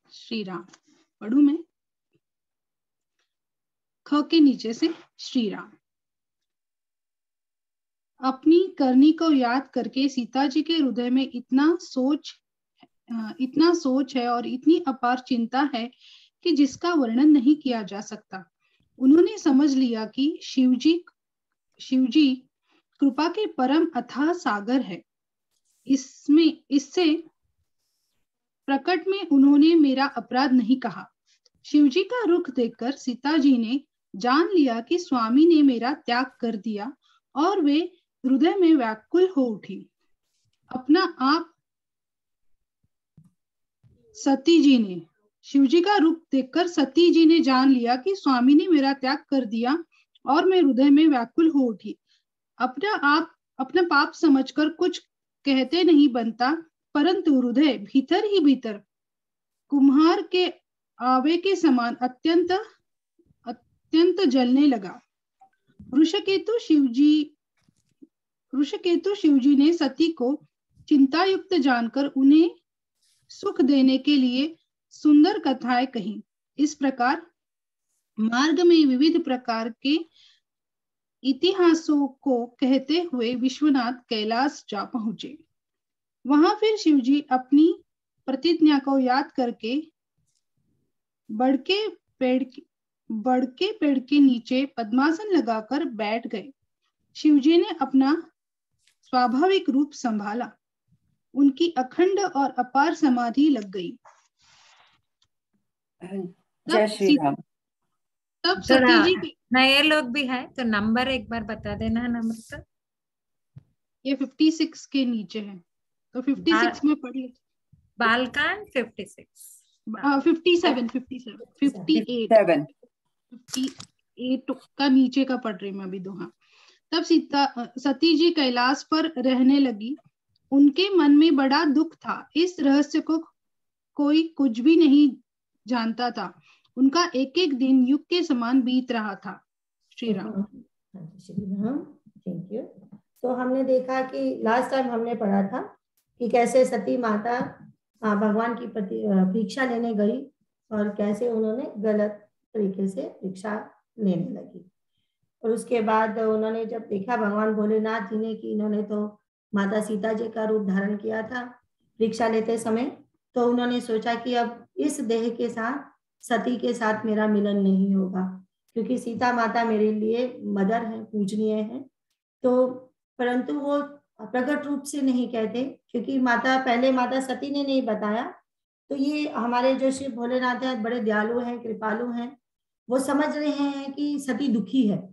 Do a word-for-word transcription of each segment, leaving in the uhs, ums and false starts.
श्री राम। पढ़ू मैं। ख के नीचे से श्री राम। अपनी करनी को याद करके सीता जी के हृदय में इतना सोच इतना सोच है और इतनी अपार चिंता है कि जिसका वर्णन नहीं किया जा सकता। उन्होंने समझ लिया कि शिवजी शिवजी कृपा के परम अथाह सागर है। इसमें इससे प्रकट में उन्होंने मेरा अपराध नहीं कहा। शिवजी का रुख देखकर सीता जी ने जान लिया कि स्वामी ने मेरा त्याग कर दिया और वे हृदय में व्याकुल हो उठी। अपना आप सती जी ने शिवजी का रूप देखकर सती जी ने जान लिया कि स्वामी ने मेरा त्याग कर दिया और मैं हृदय में व्याकुल हो उठी। अपना आप अपना पाप समझकर कुछ कहते नहीं बनता, परंतु हृदय भीतर ही भीतर कुम्हार के आवे के समान अत्यंत अत्यंत जलने लगा। ऋषकेतु शिवजी ऋषकेतु शिवजी ने सती को चिंतायुक्त जानकर उन्हें सुख देने के लिए सुंदर कथाएं कही। इस प्रकार मार्ग में विविध प्रकार के इतिहासों को कहते हुए विश्वनाथ कैलाश जा पहुंचे। वहां फिर शिवजी अपनी प्रतिज्ञा को याद करके बड़के पेड़ बड़के पेड़ के नीचे पद्मासन लगाकर बैठ गए। शिवजी ने अपना स्वाभाविक रूप संभाला। उनकी अखंड और अपार समाधि लग गई। जय श्री राम। तब सती जी नए लोग भी है तो नंबर एक बार बता देना है। नंबर ये छप्पन के नीचे है तो छप्पन में पढ़ ले। बालकांड छप्पन सत्तावन सत्तावन अट्ठावन का नीचे का पढ़ रही मैं अभी दो। हाँ। तब सीता सती जी कैलाश पर रहने लगी। उनके मन में बड़ा दुख था। इस रहस्य को कोई कुछ भी नहीं जानता था। उनका एक एक दिन युग के समान बीत रहा था। श्री राम। श्री राम। Thank you. तो हमने देखा कि लास्ट टाइम हमने पढ़ा था कि कैसे सती माता भगवान की परीक्षा लेने गई और कैसे उन्होंने गलत तरीके से परीक्षा लेने लगी। और उसके बाद उन्होंने जब देखा भगवान भोलेनाथ जी ने कि इन्होंने तो माता सीता जी का रूप धारण किया था परीक्षा लेते समय, तो उन्होंने सोचा कि अब इस देह के साथ सती के साथ मेरा मिलन नहीं होगा, क्योंकि सीता माता मेरे लिए मदर है, पूजनीय है। तो परंतु वो प्रकट रूप से नहीं कहते, क्योंकि माता पहले माता सती ने नहीं बताया। तो ये हमारे जो शिव भोलेनाथ हैं बड़े दयालु हैं, कृपालु हैं। वो समझ रहे हैं कि सती दुखी है,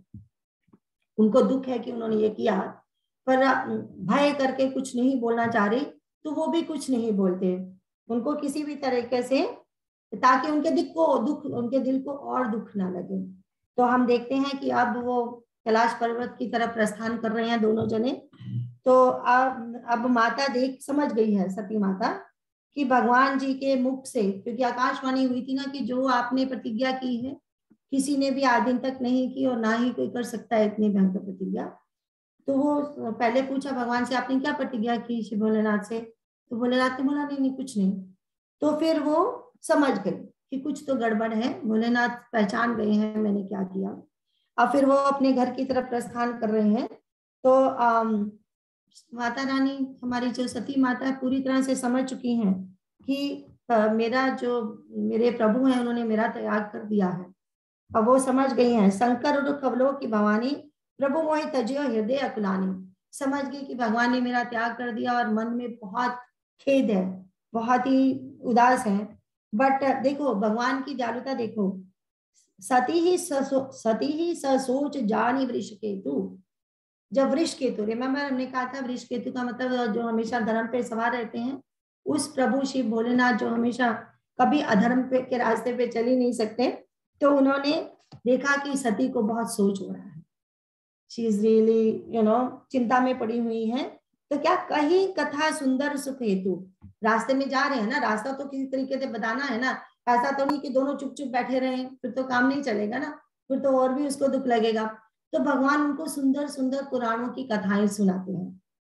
उनको दुख है कि उन्होंने ये किया, पर भय करके कुछ नहीं बोलना चाह रही, तो वो भी कुछ नहीं बोलते उनको किसी भी तरीके से, ताकि उनके दिल को दुख उनके दिल को और दुख ना लगे। तो हम देखते हैं कि अब वो कैलाश पर्वत की तरफ प्रस्थान कर रहे हैं दोनों जने। तो अब अब माता देख समझ गई है सती माता कि भगवान जी के मुख से, क्योंकि आकाशवाणी हुई थी ना कि जो आपने प्रतिज्ञा की है किसी ने भी आज दिन तक नहीं की और ना ही कोई कर सकता है इतनी भयंकर प्रतिज्ञा। तो वो पहले पूछा भगवान से, आपने क्या प्रतिज्ञा की शिव भोलेनाथ से? तो भोलेनाथ ने बोला नहीं नहीं कुछ नहीं। तो फिर वो समझ गई कि कुछ तो गड़बड़ है, भोलेनाथ पहचान गए हैं मैंने क्या किया। अब फिर वो अपने घर की तरफ प्रस्थान कर रहे हैं। तो आम, माता रानी हमारी जो सती माता पूरी तरह से समझ चुकी हैं कि आ, मेरा जो मेरे प्रभु हैं उन्होंने मेरा त्याग कर दिया है। अब वो समझ गई हैं, शंकर और कवलों की भवानी प्रभु मोहि तजियो हृदय अकुलानी। समझ गई कि भगवान ने मेरा त्याग कर दिया और मन में बहुत खेद है, बहुत ही उदास है। बट देखो भगवान की दयालुता देखो, सती ही सती ही ससोच जानी वृषकेतु। जब वृषकेतु, रिमेम्बर हमने कहा था वृषकेतु का मतलब जो हमेशा धर्म पे सवार रहते हैं, उस प्रभु शिव भोलेनाथ जो हमेशा कभी अधर्म पे के रास्ते पे चल ही नहीं सकते। तो उन्होंने देखा कि सती को बहुत सोच हो रहा है, she is really you know चिंता में पड़ी हुई है। तो क्या कहीं कथा सुंदर सुख हेतु, रास्ते में जा रहे हैं ना, रास्ता तो किसी तरीके से बताना है ना, ऐसा तो नहीं कि दोनों चुप चुप बैठे रहे, फिर तो काम नहीं चलेगा ना, फिर तो और भी उसको दुख लगेगा। तो भगवान उनको सुंदर सुंदर पुराणों की कथाएं सुनाते हैं।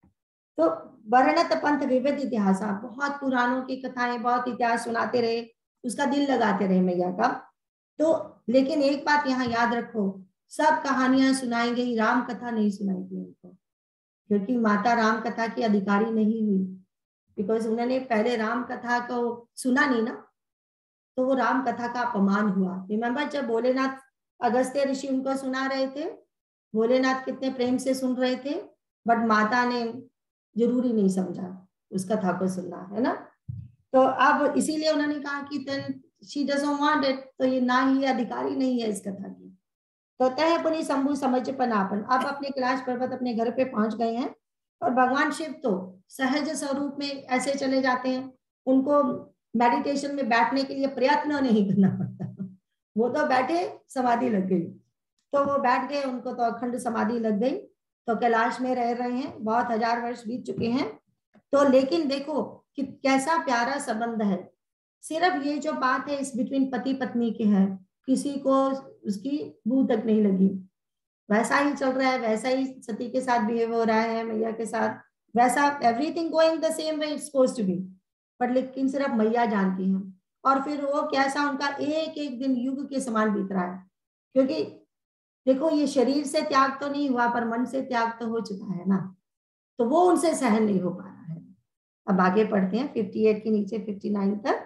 तो वर्णत पंथ विविध इतिहास, बहुत पुराणों की कथाएं, बहुत इतिहास सुनाते रहे उसका दिल लगाते रहे मैया का। तो लेकिन एक बात यहाँ याद रखो, सब कहानियां सुनाई गई, राम कथा नहीं सुनाई गई उनको, क्योंकि माता राम कथा की अधिकारी नहीं हुई, बिकॉज उन्होंने पहले राम कथा को सुना नहीं ना, तो वो राम कथा का अपमान हुआ। रिमेम्बर जब भोलेनाथ, अगस्त्य ऋषि उनको सुना रहे थे, भोलेनाथ कितने प्रेम से सुन रहे थे, बट माता ने जरूरी नहीं समझा उस कथा को सुनना, है ना। तो अब इसीलिए उन्होंने कहा कि then she doesn't want it, तो ये ना ही अधिकारी नहीं है इस कथा की। तो तय पुनि शंभु समझ पनापन, अब अपने कैलाश पर्वत अपने घर पे पहुंच गए हैं, और भगवान शिव तो सहज स्वरूप में ऐसे चले जाते हैं, उनको मेडिटेशन में बैठने के लिए प्रयत्न नहीं करना पड़ता, वो तो बैठे समाधि लग गई, तो वो बैठ गए, उनको तो अखंड समाधि लग गई, तो कैलाश में रह रहे हैं, बहुत हजार वर्ष बीत चुके हैं। तो लेकिन देखो कि कैसा प्यारा संबंध है, सिर्फ ये जो बात है इस बिटवीन पति पत्नी के है, किसी को उसकी बू तक नहीं लगी, वैसा ही चल रहा है, वैसा ही सती के साथ बिहेव हो रहा है, मैया के साथ वैसा, everything going the same way it's supposed to be, पर लेकिन सिर्फ मैया जानती हैं। और फिर वो कैसा उनका एक एक दिन युग के समान बीत रहा है, क्योंकि देखो ये शरीर से त्याग तो नहीं हुआ, पर मन से त्याग तो हो चुका है ना, तो वो उनसे सहन नहीं हो पा रहा है। अब आगे पढ़ते हैं अट्ठावन के नीचे उनसठ तक।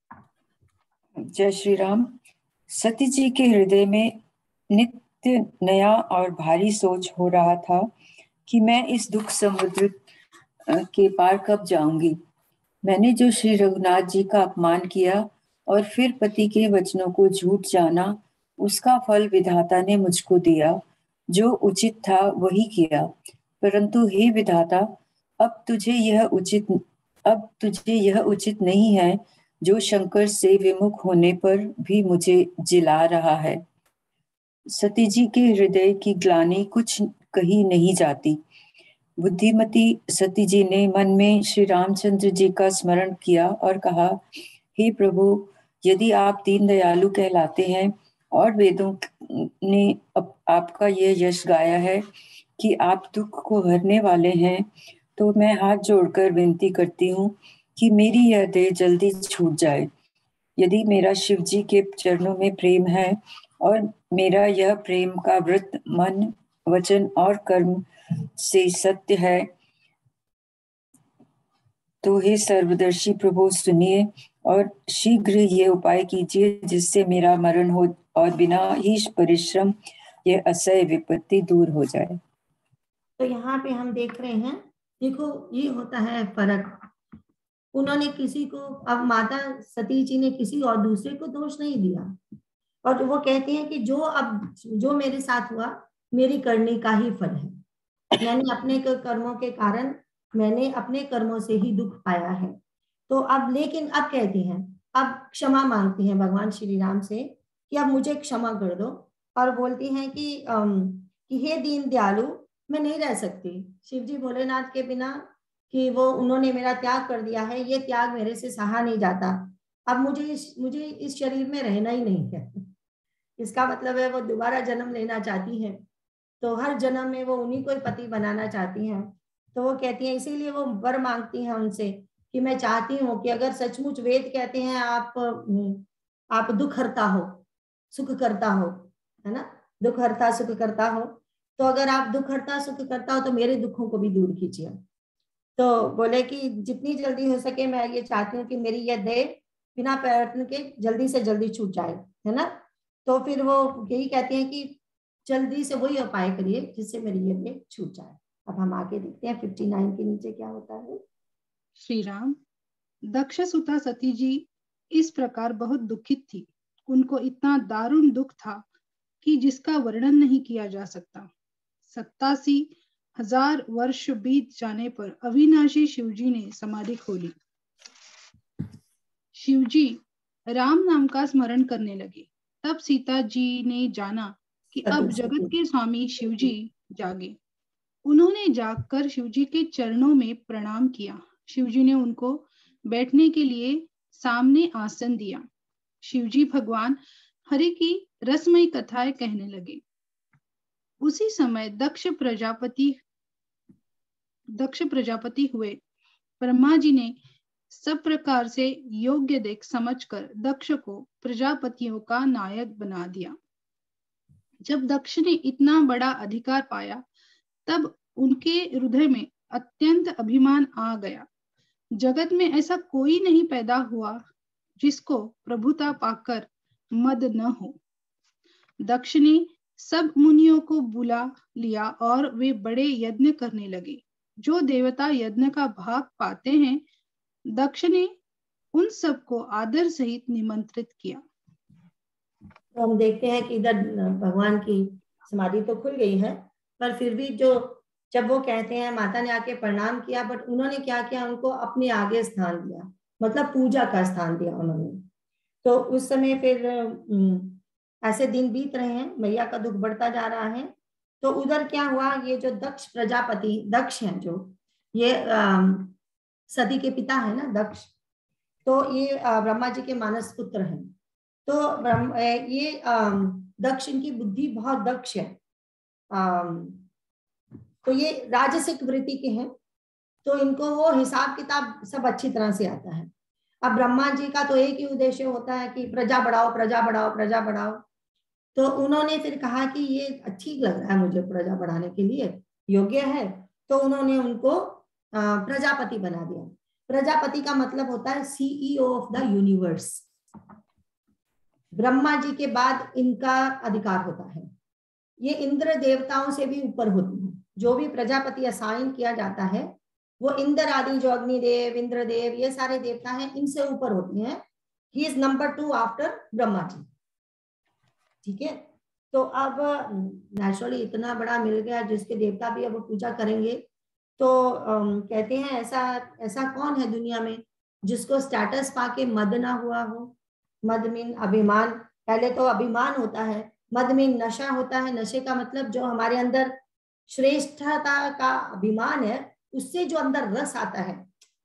जय श्री राम। सती जी के हृदय में नित्य नया और भारी सोच हो रहा था कि मैं इस दुख समुद्र के पार कब जाऊंगी। मैंने जो श्री रघुनाथ जी का अपमान किया और फिर पति के वचनों को झूठ जाना, उसका फल विधाता ने मुझको दिया। जो उचित था वही किया, परंतु हे विधाता, अब तुझे यह उचित अब तुझे यह उचित नहीं है जो शंकर से विमुख होने पर भी मुझे जिला रहा है। सती जी के हृदय की ग्लानि कुछ कही नहीं जाती। बुद्धिमती सती जी ने मन में श्री रामचंद्र जी का स्मरण किया और कहा, हे प्रभु, यदि आप दीन दयालु कहलाते हैं और वेदों ने आपका ये यश गाया है कि आप दुख को हरने वाले हैं, तो मैं हाथ जोड़कर विनती करती हूँ कि मेरी यह देह जल्दी छूट जाए। यदि मेरा शिव जी के चरणों में प्रेम है और मेरा यह प्रेम का व्रत मन, वचन और कर्म से सत्य है, तो हे सर्वदर्शी प्रभु सुनिए और शीघ्र ये उपाय कीजिए जिससे मेरा मरण हो और बिना ही परिश्रम यह असह्य विपत्ति दूर हो जाए। तो यहाँ पे हम देख रहे हैं, देखो ये होता है फर्क। उन्होंने किसी को, अब माता सती जी ने किसी और दूसरे को दोष नहीं दिया, और वो कहती हैं कि जो अब जो मेरे साथ हुआ मेरी करने का ही फल है, मैंने अपने कर्मों के कारण मैंने अपने कर्मों से ही दुख पाया है। तो अब लेकिन अब कहती हैं, अब क्षमा मांगती हैं भगवान श्री राम से कि अब मुझे क्षमा कर दो, और बोलती हैं कि कि हे दीन दयालु, मैं नहीं रह सकती शिव जी भोलेनाथ के बिना, कि वो उन्होंने मेरा त्याग कर दिया है, ये त्याग मेरे से सहा नहीं जाता। अब मुझे इस मुझे इस शरीर में रहना ही नहीं है। इसका मतलब है वो दोबारा जन्म लेना चाहती है, तो हर जन्म में वो उन्हीं को ही पति बनाना चाहती हैं। तो वो कहती हैं, इसीलिए वो वर मांगती हैं उनसे कि मैं चाहती हूँ कि अगर सचमुच वेद कहते हैं आप आप दुख हरता हो, सुख करता हो, है ना, दुख हरता सुख करता हो, तो अगर आप दुख हरता सुख करता हो तो मेरे दुखों को भी दूर कीजिए। तो बोले कि जितनी जल्दी हो सके मैं ये चाहती हूँ कि मेरी यह देह बिना प्रयत्न के जल्दी से जल्दी छूट जाए, है ना। तो फिर वो यही कहती हैं कि जल्दी से वही उपाय करिए जिससे मेरी ये देह छूट जाए। अब हम आगे देखते हैं उनसठ के नीचे क्या होता है। श्री राम। दक्ष सुता सती जी इस प्रकार बहुत दुखित थी। उनको इतना दारुण दुख था कि जिसका वर्णन नहीं किया जा सकता। सत्तासी हजार वर्ष बीत जाने पर अविनाशी शिवजी ने समाधि खोली। शिवजी राम नाम का स्मरण करने लगे। तब सीता जी ने जाना कि अब जगत के स्वामी शिवजी जागे। उन्होंने जागकर शिवजी के चरणों में प्रणाम किया। शिवजी ने उनको बैठने के लिए सामने आसन दिया। शिवजी भगवान हरि की रसमयी कथाएं कहने लगे। उसी समय दक्ष प्रजापति दक्ष प्रजापति हुए। ब्रह्मा जी ने सब प्रकार से योग्य देख समझकर दक्ष को प्रजापतियों का नायक बना दिया। जब दक्ष ने इतना बड़ा अधिकार पाया तब उनके हृदय में अत्यंत अभिमान आ गया। जगत में ऐसा कोई नहीं पैदा हुआ जिसको प्रभुता पाकर मद न हो। दक्ष ने सब मुनियों को बुला लिया और वे बड़े यज्ञ करने लगे। जो देवता यज्ञ का भाग पाते हैं, दक्ष ने उन सबको आदर सहित निमंत्रित किया। तो हम देखते हैं कि इधर भगवान की समाधि तो खुल गई है, पर फिर भी जो जब वो कहते हैं माता ने आके प्रणाम किया, बट उन्होंने क्या किया, उनको अपने आगे स्थान दिया, मतलब पूजा का स्थान दिया उन्होंने। तो उस समय फिर ऐसे दिन बीत रहे हैं, मैया का दुख बढ़ता जा रहा है। तो उधर क्या हुआ, ये जो दक्ष प्रजापति, दक्ष हैं जो ये सती के पिता है ना दक्ष, तो ये ब्रह्मा जी के मानस पुत्र हैं। तो ब्रह्म ये दक्ष, इनकी बुद्धि बहुत दक्ष है। तो ये राजसिक वृत्ति के हैं, तो इनको वो हिसाब किताब सब अच्छी तरह से आता है। अब ब्रह्मा जी का तो एक ही उद्देश्य होता है कि प्रजा बढ़ाओ प्रजा बढ़ाओ प्रजा बढ़ाओ। तो उन्होंने फिर कहा कि ये ठीक लग रहा है मुझे, प्रजा बढ़ाने के लिए योग्य है, तो उन्होंने उनको प्रजापति बना दिया। प्रजापति का मतलब होता है CEO of the universe. Brahma ji के बाद इनका अधिकार होता है। ये इंद्र देवताओं से भी ऊपर होती है। जो भी प्रजापति असाइन किया जाता है वो इंद्र आदि, जो अग्निदेव, इंद्रदेव, ये सारे देवता हैं, इनसे ऊपर होते हैं। He is number two after Brahma ji. ठीक है, तो अब नेचुरली इतना बड़ा मिल गया जिसके देवता भी अब पूजा करेंगे। तो um, कहते हैं ऐसा ऐसा कौन है दुनिया में जिसको स्टेटस पाके मद ना हुआ हो। मद मीन अभिमान, पहले तो अभिमान होता है, मद मीन नशा होता है। नशे का मतलब जो हमारे अंदर श्रेष्ठता का अभिमान है, उससे जो अंदर रस आता है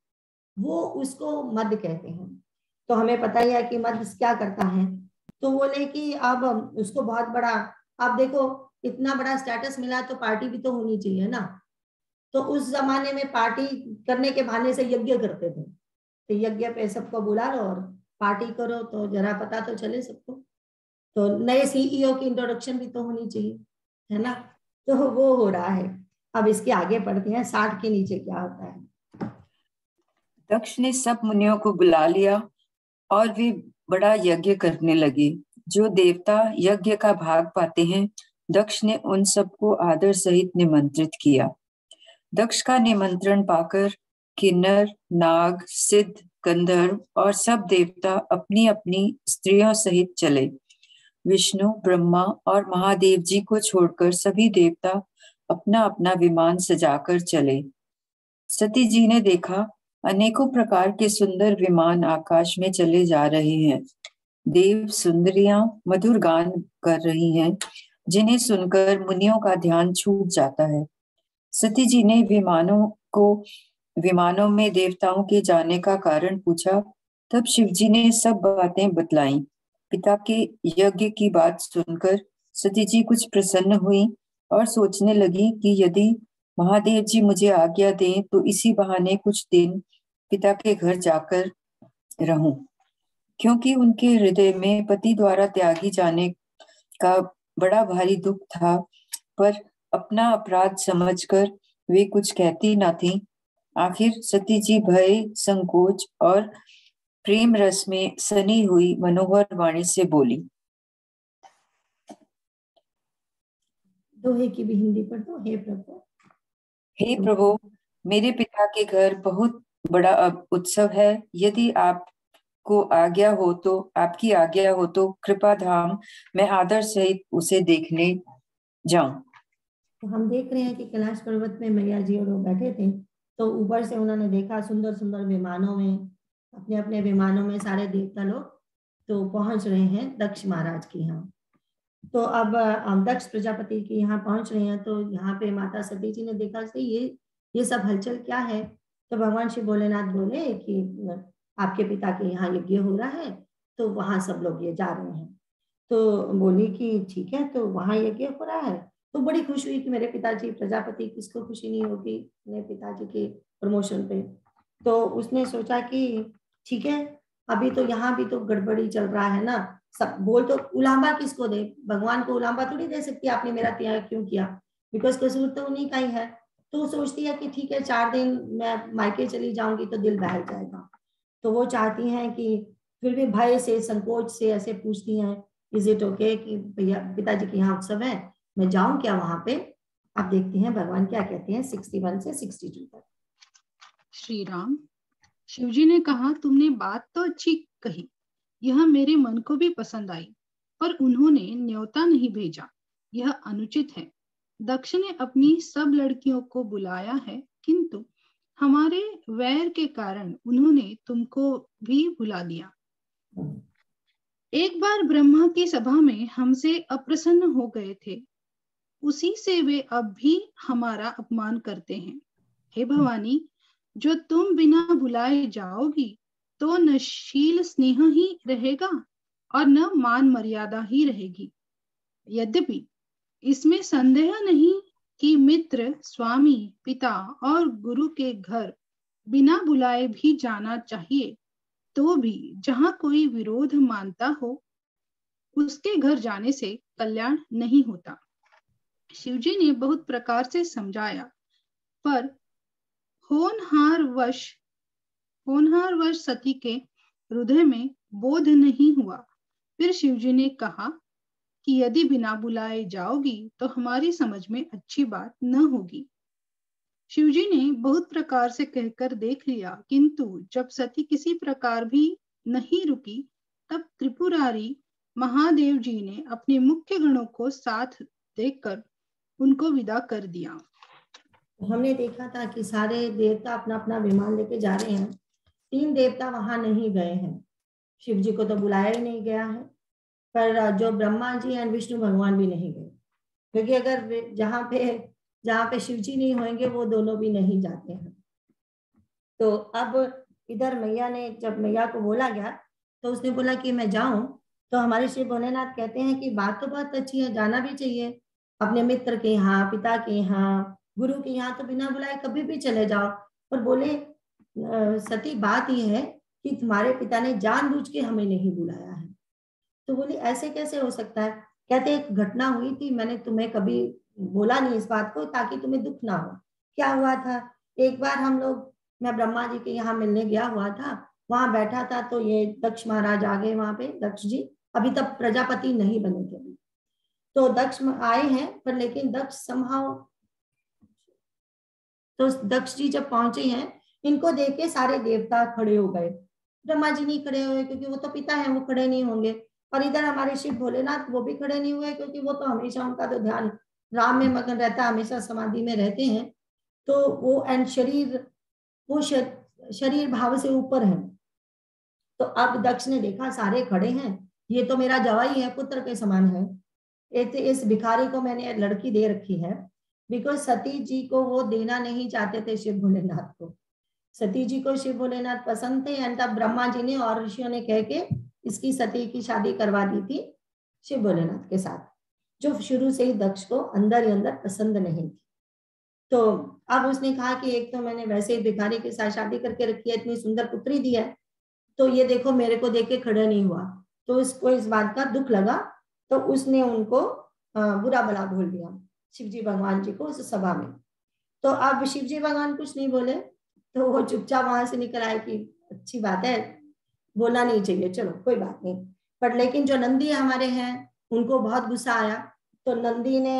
वो उसको मद कहते हैं। तो हमें पता ही है कि मद क्या करता है। तो बोले कि अब उसको बहुत बड़ा, आप देखो इतना बड़ा स्टेटस मिला तो पार्टी भी तो होनी चाहिए ना। तो उस जमाने में पार्टी करने के बहाने से यज्ञ करते थे। तो यज्ञ पे सबको बुला लो और पार्टी करो तो जरा पता तो चले सबको। तो नए सीईओ की इंट्रोडक्शन भी तो होनी चाहिए, है ना। तो वो हो रहा है। अब इसके आगे पढ़ते हैं, साठ के नीचे क्या होता है। दक्ष ने सब मुनियों को बुला लिया और वे बड़ा यज्ञ करने लगे। जो देवता यज्ञ का भाग पाते हैं, दक्ष ने उन सबको आदर सहित निमंत्रित किया। दक्ष का निमंत्रण पाकर किन्नर, नाग, सिद्ध, गंधर्व और सब देवता अपनी अपनी स्त्रियों सहित चले। विष्णु, ब्रह्मा और महादेव जी को छोड़कर सभी देवता अपना अपना विमान सजाकर चले। सती जी ने देखा अनेकों प्रकार के सुंदर विमान आकाश में चले जा रहे हैं। देव सुंदरियां मधुर गान कर रही हैं, जिन्हें सुनकर मुनियों का ध्यान छूट जाता है। सती जी ने विमानों को विमानों में देवताओं के जाने का कारण पूछा। तब शिव जी ने सब बातें बतलाई। पिता के यज्ञ की बात सुनकर सती जी कुछ प्रसन्न हुई और सोचने लगी कि यदि महादेव जी मुझे आज्ञा दें तो इसी बहाने कुछ दिन पिता के घर जाकर रहूं, क्योंकि उनके हृदय में पति द्वारा त्यागी जाने का बड़ा भारी दुख था। पर अपना अपराध समझकर वे कुछ कहती न थी। आखिर सती जी भय, संकोच और प्रेम रस में सनी हुई मनोहर वाणी से बोली। दोहे की भी हिंदी पढ़ दो। हे प्रभु, हे प्रभु, मेरे पिता के घर बहुत बड़ा उत्सव है। यदि आपको आज्ञा हो तो आपकी आज्ञा हो तो कृपा धाम मैं आदर सहित उसे देखने जाऊं। तो हम देख रहे हैं कि कैलाश पर्वत में मैया जी और वो बैठे थे। तो ऊपर से उन्होंने देखा सुंदर सुंदर विमानों में, अपने अपने विमानों में सारे देवता लोग तो पहुंच रहे हैं दक्ष महाराज के यहाँ। तो अब दक्ष प्रजापति के यहाँ पहुंच रहे हैं। तो यहाँ पे माता सती जी ने देखा कि ये ये सब हलचल क्या है। तो भगवान श्री भोलेनाथ बोले कि आपके पिता के यहाँ यज्ञ हो रहा है, तो वहां सब लोग ये जा रहे हैं। तो बोली कि ठीक है, तो वहां यज्ञ हो रहा है। तो बड़ी खुश हुई कि मेरे पिताजी प्रजापति, किसको खुशी नहीं होगी मेरे पिताजी के प्रमोशन पे। तो उसने सोचा कि ठीक है, अभी तो यहाँ भी तो गड़बड़ी चल रहा है ना, सब बोल तो उलांबा किसको दे, भगवान को उलांबा थोड़ी दे सकती है आपने मेरा त्याग क्यों किया, बिकॉज कसूर तो उन्हीं का ही है। तो वो सोचती है कि ठीक है चार दिन मैं मायके चली जाऊंगी तो दिल बहल जाएगा। तो वो चाहती हैं कि फिर भी भय से संकोच से ऐसे पूछती हैं, इज इट ओके कि भैया पिताजी के यहाँ उत्सव है, मैं जाऊं क्या वहां पे। आप देखती हैं भगवान क्या कहते हैं सिक्सटी वन से सिक्सटी टू तक। श्री राम, शिवजी ने कहा, तुमने बात तो अच्छी कही, यह मेरे मन को भी पसंद आई, पर उन्होंने न्योता नहीं भेजा, यह अनुचित है। दक्ष ने अपनी सब लड़कियों को बुलाया है, किंतु हमारे वैर के कारण उन्होंने तुमको भी बुला दिया। एक बार ब्रह्मा की सभा में हमसे अप्रसन्न हो गए थे, उसी से वे अब भी हमारा अपमान करते हैं। हे भवानी, जो तुम बिना बुलाए जाओगी तो न शील स्नेह ही रहेगा और न मान मर्यादा ही रहेगी। यद्यपि इसमें संदेह नहीं कि मित्र, स्वामी, पिता और गुरु के घर बिना बुलाए भी जाना चाहिए, तो भी जहां कोई विरोध मानता हो उसके घर जाने से कल्याण नहीं होता। शिवजी ने बहुत प्रकार से समझाया, पर होनहार वश होनहार वश सती के हृदय में बोध नहीं हुआ। फिर शिवजी ने कहा कि यदि बिना बुलाए जाओगी तो हमारी समझ में अच्छी बात न होगी। शिवजी ने बहुत प्रकार से कहकर देख लिया, किंतु जब सती किसी प्रकार भी नहीं रुकी, तब त्रिपुरारी महादेव जी ने अपने मुख्य गणों को साथ देखकर उनको विदा कर दिया। हमने देखा था कि सारे देवता अपना अपना विमान लेके जा रहे हैं, तीन देवता वहां नहीं गए हैं, शिव जी को तो बुलाया ही नहीं गया है, पर जो ब्रह्मा जी एंड विष्णु भगवान भी नहीं गए, क्योंकि अगर जहाँ पे जहाँ पे शिव जी नहीं होंगे वो दोनों भी नहीं जाते हैं। तो अब इधर मैया ने, जब मैया को बोला गया तो उसने बोला कि मैं जाऊं, तो हमारे श्री भोलेनाथ कहते हैं कि बात तो बहुत अच्छी है, जाना भी चाहिए अपने मित्र के यहाँ, पिता के यहाँ, गुरु के यहाँ, तो बिना बुलाए कभी भी चले जाओ। पर बोले सती बात यह है कि तुम्हारे पिता ने जानबूझ के हमें नहीं बुलाया है। तो बोली ऐसे कैसे हो सकता है। कहते एक घटना हुई थी, मैंने तुम्हें कभी बोला नहीं इस बात को ताकि तुम्हें दुख ना हो। क्या हुआ था, एक बार हम लोग, मैं ब्रह्मा जी के यहाँ मिलने गया हुआ था, वहां बैठा था तो ये दक्ष महाराज आ गए वहां पे, दक्ष जी अभी तक प्रजापति नहीं बने थे। तो दक्ष आए हैं, पर लेकिन दक्ष समहाउ, तो दक्ष जी जब पहुंचे हैं, इनको देख के सारे देवता खड़े हो गए, ब्रह्मा जी नहीं खड़े हुए क्योंकि वो तो पिता है, वो खड़े नहीं होंगे। और इधर हमारे शिव भोलेनाथ वो भी खड़े नहीं हुए क्योंकि वो तो हमेशा, उनका तो ध्यान राम में मगन रहता है, हमेशा समाधि में रहते हैं। तो वो एंड शरीर, वो शरीर भाव से ऊपर है। तो अब दक्ष ने देखा सारे खड़े हैं, ये तो मेरा जवाई है, पुत्र के समान है, इस भिखारी को मैंने लड़की दे रखी है। बिकॉज सती जी को वो देना नहीं चाहते थे शिव भोलेनाथ को, सती जी को शिव भोलेनाथ पसंद थे। एंड तब ब्रह्मा जी ने और ऋषियों ने कह के इसकी सती की शादी करवा दी थी शिव भोलेनाथ के साथ, जो शुरू से ही दक्ष को अंदर ही अंदर पसंद नहीं थी। तो अब उसने कहा कि एक तो मैंने वैसे ही भिखारी के साथ शादी करके रखी है, इतनी सुंदर पुत्री दी है, तो ये देखो मेरे को देख के खड़ा नहीं हुआ। तो उसको इस बात का दुख लगा, तो उसने उनको बुरा भला बोल दिया शिवजी भगवान जी को उस सभा में। तो अब शिवजी भगवान कुछ नहीं बोले, तो वो चुपचाप वहां से निकल आए कि अच्छी बात है, बोलना नहीं चाहिए, चलो कोई बात नहीं। पर लेकिन जो नंदी हमारे हैं उनको बहुत गुस्सा आया, तो नंदी ने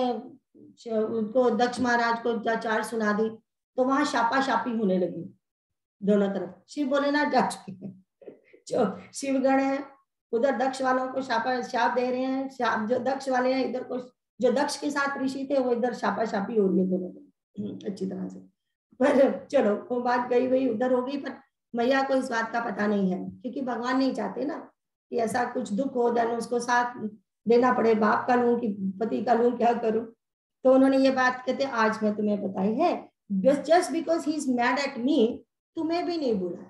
उनको दक्ष महाराज को चार सुना दी, तो वहां शापा शापी होने लगी दोनों तरफ। शिव भोलेनाथ जा चुके हैं, जो शिवगण है उधर दक्ष वालों को शापा शाप दे रहे हैं, शाप जो दक्ष वाले हैं इधर को, जो दक्ष के साथ ऋषि थे वो इधर शापा शापी हो रही है दोनों अच्छी तरह से। पर चलो वो बात गई वही उधर हो गई, पर मैया को इस बात का पता नहीं है, क्योंकि भगवान नहीं चाहते ना कि ऐसा कुछ दुख हो, देन उसको साथ देना पड़े, बाप का लूं कि पति का लूं, क्या करूं। तो उन्होंने ये बात कहते आज मैं तुम्हें बताई है, just because he is mad at me, तुम्हें भी नहीं बुलाया,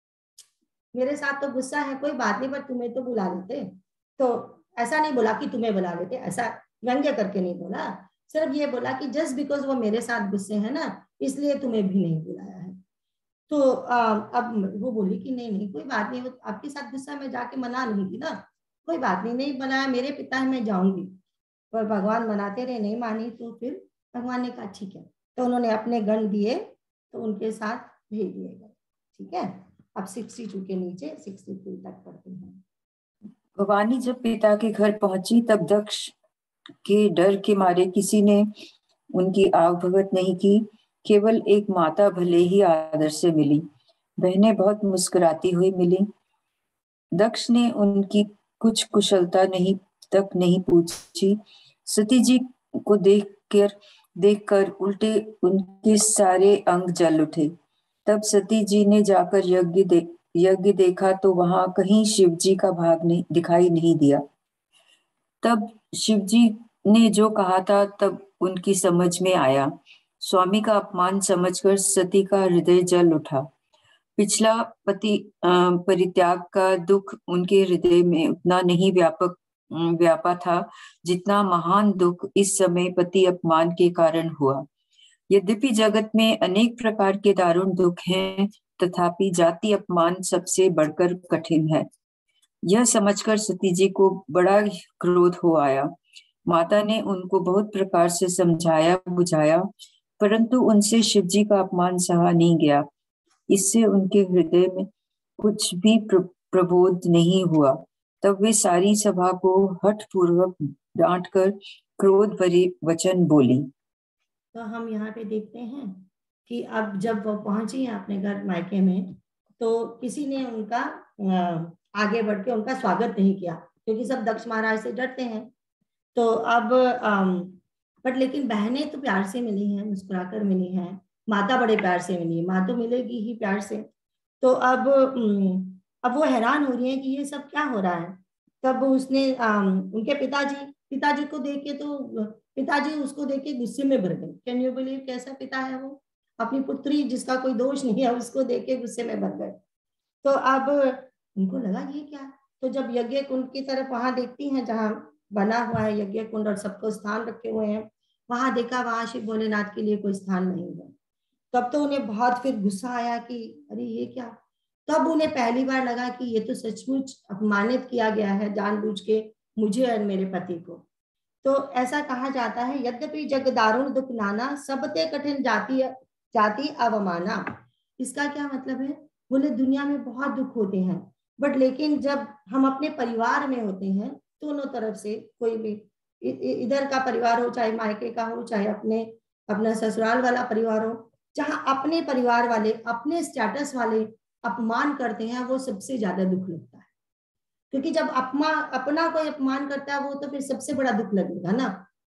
मेरे साथ तो गुस्सा है कोई बात नहीं, पर तुम्हें तो बुला लेते। तो ऐसा नहीं बोला कि तुम्हें बुला लेते, ऐसा व्यंग्य करके नहीं बोला, सिर्फ ये बोला कि जस्ट बिकॉज वो मेरे साथ गुस्से है ना, इसलिए तुम्हें भी नहीं बुलाया है। तो आ, अब वो बोली कि नहीं नहीं कोई बात नहीं, वो आपके साथ गुस्सा में जाके मना नहीं थी ना, कोई बात नहीं, नहीं बनाया, मेरे पिता है, मैं जाऊंगी। पर भगवान मनाते रहे, नहीं मानी। तो फिर भगवान ने कहा ठीक है, तो उन्होंने अपने गण दिए, तो उनके साथ भेज दिए गए। ठीक है, अब सिक्सटी टू के नीचे सिक्सटी थ्री तक पढ़ते हैं। भवानी जब पिता के घर पहुंची तब दक्ष के डर के मारे किसी ने उनकी आवभगत नहीं की। केवल एक माता भले ही आदर से मिली, बहनें बहुत मुस्कुराती हुई मिली। दक्ष ने उनकी कुछ कुशलता नहीं तक नहीं पूछी। सती जी को देखकर देखकर उल्टे उनके सारे अंग जल उठे। तब सती जी ने जाकर यज्ञ दे, यज्ञ देखा तो वहां कहीं शिव जी का भाग नहीं दिखाई नहीं दिया। तब शिव जी ने जो कहा था तब उनकी समझ में आया। स्वामी का अपमान समझकर सती का हृदय जल उठा। पिछला पति परित्याग का दुख उनके हृदय में उतना नहीं व्यापक व्यापा था जितना महान दुख इस समय पति अपमान के कारण हुआ। यद्यपि जगत में अनेक प्रकार के दारुण दुख हैं, तथापि जाति अपमान सबसे बढ़कर कठिन है। यह समझकर सती जी को बड़ा क्रोध हो आया। माता ने उनको बहुत प्रकार से समझाया बुझाया, परंतु उनसे शिव जी का अपमान सहा नहीं गया। इससे उनके हृदय में कुछ भी प्र, प्रबोध नहीं हुआ। तब वे सारी सभा को हठ पूर्वक डांट कर क्रोध भरे वचन बोली। तो हम यहाँ पे देखते हैं कि अब जब वो पहुंची हैं अपने घर मायके में, तो किसी ने उनका आगे बढ़ के उनका स्वागत नहीं किया, क्योंकि सब दक्ष महाराज से डरते हैं। तो अब बट लेकिन बहनें तो प्यार से मिली हैं, मुस्कुराकर मिली हैं, माता बड़े प्यार से मिली है, माँ तो मिलेगी ही प्यार से। तो अब अब वो हैरान हो रही है कि ये सब क्या हो रहा है। तब उसने उनके पिताजी पिताजी को देख के, तो पिताजी उसको देख के गुस्से में भर गए। कैन यू बिलीव, कैसा पिता है वो, अपनी पुत्री जिसका कोई दोष नहीं है उसको देख के गुस्से में भर गए। तो अब उनको लगा ये क्या। तो जब यज्ञ कुंड की तरफ वहां देखती हैं जहाँ बना हुआ है यज्ञ कुंड और सबको स्थान रखे हुए हैं, वहां देखा वहां शिव भोलेनाथ के लिए कोई स्थान नहीं है। तब तो उन्हें बहुत फिर गुस्सा आया कि अरे ये क्या। तब उन्हें पहली बार लगा कि ये तो सचमुच अपमानित किया गया है जानबूझ के मुझे और मेरे पति को। तो ऐसा कहा जाता है, यद्यपि जग दारुण दुख नाना, सबते कठिन जाति जाति अवमाना। इसका क्या मतलब है, बोले दुनिया में बहुत दुख होते हैं, बट लेकिन जब हम अपने परिवार में होते हैं, दोनों तरफ से कोई भी इधर का परिवार हो, चाहे मायके का हो, चाहे अपने अपना ससुराल वाला परिवार हो, जहां अपने परिवार वाले अपने स्टेटस वाले अपमान करते हैं, वो सबसे ज्यादा दुख लगता है। क्योंकि जब अपमा अपना कोई अपमान करता है वो तो फिर सबसे बड़ा दुख लगेगा ना।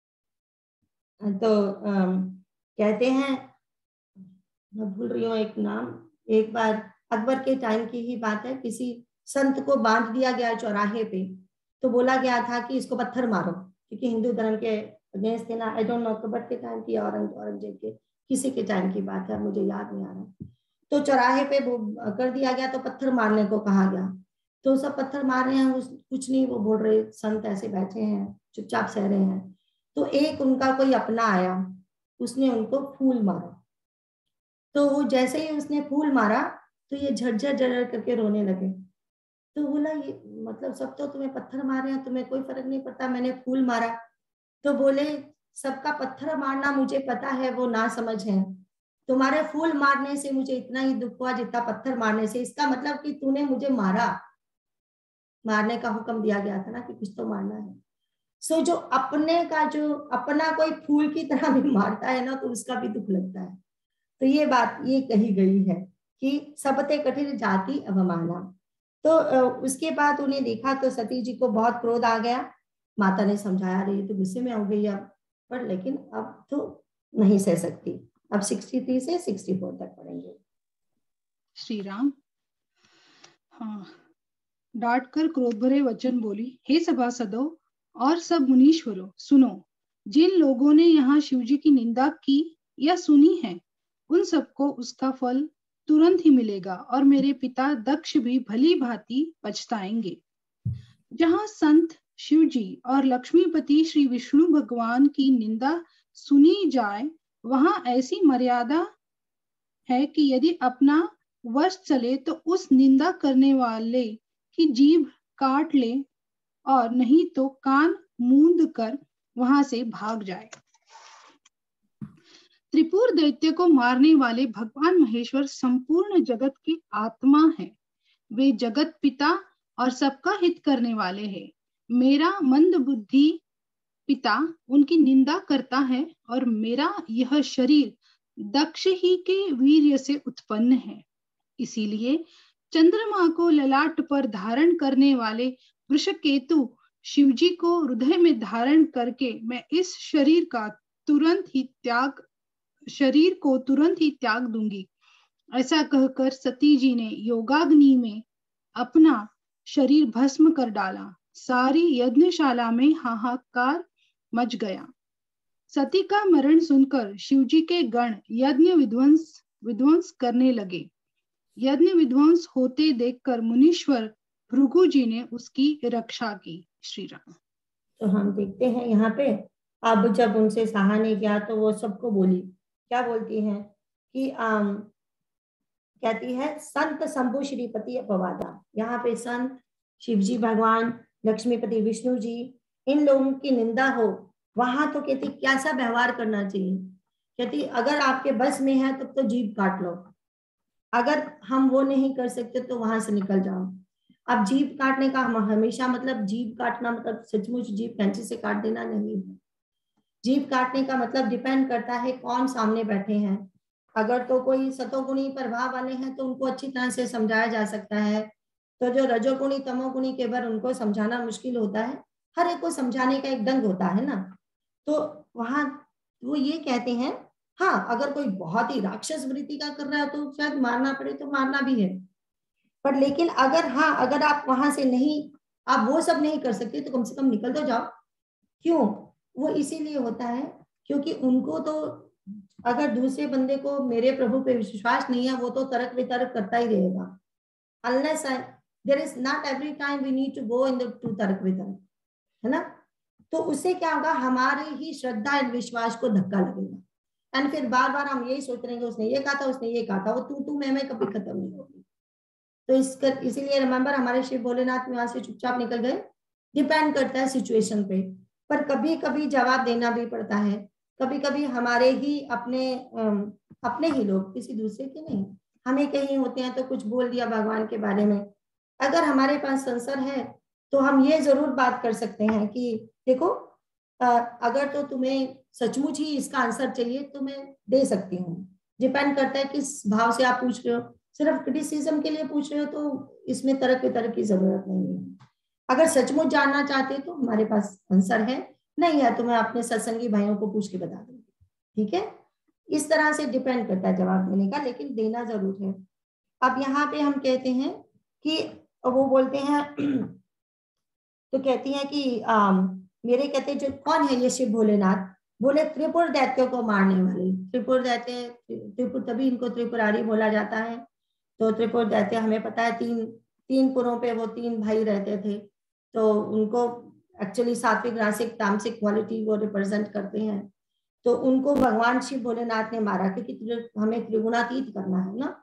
तो आम, कहते हैं, मैं भूल रही हूँ एक नाम, एक बार अकबर के टाइम की ही बात है, किसी संत को बांध दिया गया चौराहे पे, तो बोला गया था कि इसको पत्थर मारो, क्योंकि हिंदू धर्म के अगेंस्ट थे ना। आई डोंट नो अकबर के टाइम की औरंगजेब के किसी के टाइम की बात है, मुझे याद नहीं आ रहा। तो चौराहे पे वो कर दिया गया, तो पत्थर मारने को कहा गया। तो सब पत्थर मार रहे हैं, कुछ नहीं वो बोल रहे, संत ऐसे बैठे हैं चुपचाप सह रहे हैं। तो एक उनका कोई अपना आया, उसने उनको फूल मारा। तो वो जैसे ही उसने फूल मारा तो ये झरझर झरझर करके रोने लगे। तो बोला ये मतलब सब तो तुम्हें पत्थर मारे हैं, तुम्हें कोई फर्क नहीं पड़ता, मैंने फूल मारा। तो बोले सबका पत्थर मारना मुझे पता है वो ना समझ है, तुम्हारे फूल मारने से मुझे इतना ही दुख हुआ जितना पत्थर मारने से। इसका मतलब कि तूने मुझे मारा, मारने का हुक्म दिया गया था ना कि कुछ तो मारना है। सो so, जो अपने का जो अपना कोई फूल की तरह भी मारता है ना, तो उसका भी दुख लगता है। तो ये बात ये कही गई है कि सबते कठिन जाति अवमाना। तो उसके बाद उन्हें देखा तो सती जी को बहुत क्रोध आ गया। माता ने समझाया रही तो गुस्से में हो गई अब, पर लेकिन अब तो नहीं सह सकती। अब तिरसठ से चौंसठ तक पढ़ेंगे। श्री राम। हाँ, डांट कर क्रोध भरे वचन बोली, हे सभासदों और सब मुनीश्वरों, सुनो, जिन लोगों ने यहाँ शिवजी की निंदा की या सुनी है, उन सबको उसका फल तुरंत ही मिलेगा और मेरे पिता दक्ष भी भली भांति पछताएंगे। जहाँ संत शिवजी और लक्ष्मीपति श्री विष्णु भगवान की निंदा सुनी जाए, वहां ऐसी मर्यादा है कि यदि अपना वश चले तो उस निंदा करने वाले की जीभ काट ले और नहीं तो कान मूंद कर वहां से भाग जाए। त्रिपुर दैत्य को मारने वाले भगवान महेश्वर संपूर्ण जगत की आत्मा है। वे जगत पिता और सबका हित करने वाले हैं। मेरा मंद बुद्धि पिता उनकी निंदा करता है और मेरा यह शरीर दक्ष ही के वीर्य से उत्पन्न है। इसीलिए चंद्रमा को ललाट पर धारण करने वाले वृषकेतु शिवजी को हृदय में धारण करके मैं इस शरीर का तुरंत ही त्याग शरीर को तुरंत ही त्याग दूंगी। ऐसा कहकर सती जी ने योगाग्नि में अपना शरीर भस्म कर डाला। सारी यज्ञशाला में हाहाकार मच गया। सती का मरण सुनकर शिवजी के गण यज्ञ विध्वंस विध्वंस करने लगे। यज्ञ विध्वंस होते देखकर मुनीश्वर भृगु जी ने उसकी रक्षा की। श्री राम। तो हम देखते हैं यहाँ पे अब जब उनसे सहा नहीं गया तो वो सबको बोली, क्या बोलती हैं कि आम कहती है संत शंभु श्रीपति अपवादा। यहाँ पे संत शिवजी भगवान, लक्ष्मीपति विष्णु जी, इन लोगों की निंदा हो वहां तो कहती कैसा व्यवहार करना चाहिए। कहती अगर आपके बस में है तब तो जीभ काट लो, अगर हम वो नहीं कर सकते तो वहां से निकल जाओ। अब जीभ काटने का हम हमेशा मतलब जीभ काटना मतलब सचमुच जीभ कैंची से काट देना नहीं है। जीभ काटने का मतलब डिपेंड करता है कौन सामने बैठे हैं। अगर तो कोई सतोगुणी प्रभाव वाले हैं तो उनको अच्छी तरह से समझाया जा सकता है, तो जो रजोगुणी तमोगुणी केवल उनको समझाना मुश्किल होता है। हर एक को समझाने का एक ढंग होता है ना। तो वहां वो ये कहते हैं हाँ अगर कोई बहुत ही राक्षस वृत्ति का कर रहा है तो शायद मारना पड़े तो मारना भी है, पर लेकिन अगर हाँ अगर आप वहां से नहीं, आप वो सब नहीं कर सकते तो कम से कम निकल तो जाओ। क्यों? वो इसीलिए होता है क्योंकि उनको तो अगर दूसरे बंदे को मेरे प्रभु पे विश्वास नहीं है वो तो तर्क वितर्क करता ही रहेगा। Unless there is not every time we need to go in the two तर्क वितर्क, है ना। तो उससे क्या होगा, हमारे ही श्रद्धा और विश्वास को धक्का लगेगा एंड फिर बार बार हम यही सोच रहे हैं उसने ये कहा था उसने ये कहा था, वो तू तू मैं मैं कभी खत्म नहीं होगी। तो इस इसीलिए रिमेंबर हमारे शिव भोलेनाथ वहां से चुपचाप निकल गए। डिपेंड करता है सिचुएशन पे, पर कभी कभी जवाब देना भी पड़ता है। कभी कभी हमारे ही अपने अपने ही लोग, किसी दूसरे के नहीं, हमें कहीं होते हैं तो कुछ बोल दिया भगवान के बारे में। अगर हमारे पास संसार है तो हम ये जरूर बात कर सकते हैं कि देखो अगर तो तुम्हें सचमुच ही इसका आंसर चाहिए तो मैं दे सकती हूँ। डिपेंड करता है किस भाव से आप पूछ रहे हो। सिर्फ क्रिटिसिज्म के लिए पूछ रहे हो तो इसमें तरह के तरह की जरूरत नहीं है। अगर सचमुच जानना चाहते हो तो हमारे पास आंसर है, नहीं है तो मैं अपने सत्संगी भाइयों को पूछ के बता दूंगी। ठीक है, इस तरह से डिपेंड करता है जवाब देने का, लेकिन देना जरूर है। अब यहाँ पे हम कहते हैं कि वो बोलते हैं तो कहती है कि आ, मेरे कहते जो कौन है ये शिव भोलेनाथ, बोले त्रिपुर दैत्यों को मारने वाले। त्रिपुर दैत्य, त्रिपुर तभी इनको त्रिपुरारी बोला जाता है। तो त्रिपुर दैत्य हमें पता है तीन तीन पुरों पे वो तीन भाई रहते थे, तो उनको एक्चुअली सात्विक रासिक तामसिक क्वालिटी वो रिप्रेजेंट करते हैं। तो उनको भगवान शिव भोलेनाथ ने मारा क्योंकि हमें त्रिगुणातीत करना है ना।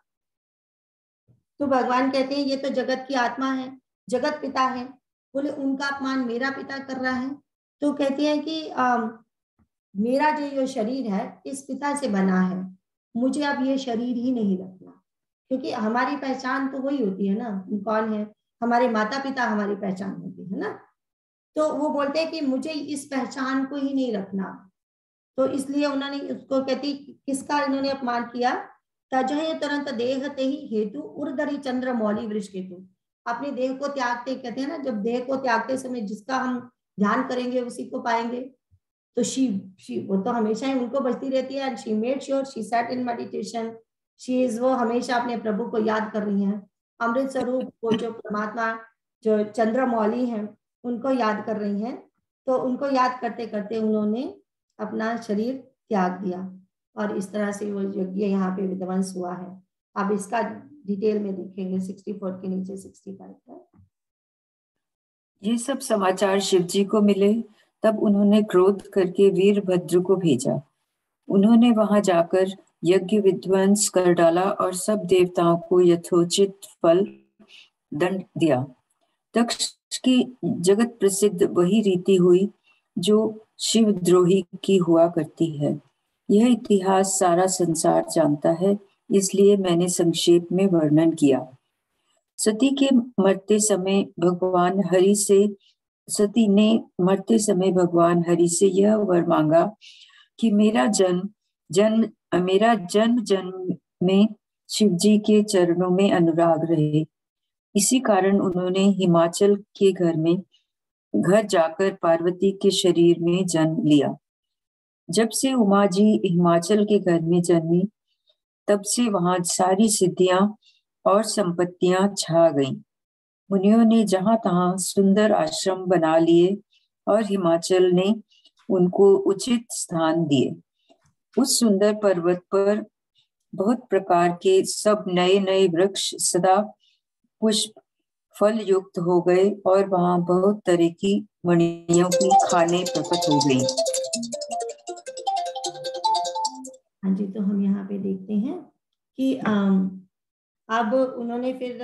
तो भगवान कहते हैं ये तो जगत की आत्मा है, जगत पिता है, बोले उनका अपमान मेरा पिता कर रहा है। तो कहते हैं कि आ, मेरा जो ये शरीर है इस पिता से बना है, मुझे अब ये शरीर ही नहीं रखना, क्योंकि हमारी पहचान तो वही होती है ना, कौन है, हमारे माता पिता हमारी पहचान होती है ना। तो वो बोलते हैं कि मुझे इस पहचान को ही नहीं रखना। तो इसलिए उन्होंने उसको कहती किसका इन्होंने अपमान किया, तजहे तुरंत देहते ही हेतु उर्धरी चंद्र मौली वृक्ष केतु। अपने देह को त्यागते, कहते हैं ना जब देह को त्यागते समय जिसका हम ध्यान करेंगे उसी को पाएंगे। तो शी शी वो तो हमेशा ही उनको बचती रहती है। And she made sure she sat in meditation, she is, वो हमेशा अपने प्रभु को याद कर रही हैं। अमृत स्वरूप वो जो परमात्मा जो चंद्रमौली हैं उनको याद कर रही हैं। तो उनको याद करते करते उन्होंने अपना शरीर त्याग दिया और इस तरह से वो यज्ञ यहाँ पे विध्वंस हुआ है। अब इसका डिटेल में देखेंगे चौंसठ के नीचे पैंसठ पर। ये सब समाचार शिवजी को मिले तब उन्होंने क्रोध करके वीरभद्र को भेजा उन्होंने वहां जाकर यज्ञ विध्वंस कर डाला और सब देवताओं को यथोचित फल दंड दिया। दक्ष की जगत प्रसिद्ध वही रीति हुई जो शिवद्रोही की हुआ करती है। यह इतिहास सारा संसार जानता है, इसलिए मैंने संक्षेप में वर्णन किया। सती के मरते समय भगवान हरि से सती ने मरते समय भगवान हरि से यह वर मांगा कि मेरा जन्म जन्म मेरा जन्म जन्म में शिवजी के चरणों में अनुराग रहे। इसी कारण उन्होंने हिमाचल के घर में घर जाकर पार्वती के शरीर में जन्म लिया। जब से उमा जी हिमाचल के घर में जन्मी, तब से वहां सारी सिद्धियां और संपत्तियां छा गईं। मुनियों ने जहां तहां सुंदर आश्रम बना लिए और हिमाचल ने उनको उचित स्थान दिए। उस सुंदर पर्वत पर बहुत प्रकार के सब नए नए वृक्ष सदा पुष्प फल युक्त हो गए और वहां बहुत तरह की मणियों की खाने प्रकट हो गई। हाँ जी, तो हम यहाँ पे देखते हैं कि आम, अब उन्होंने फिर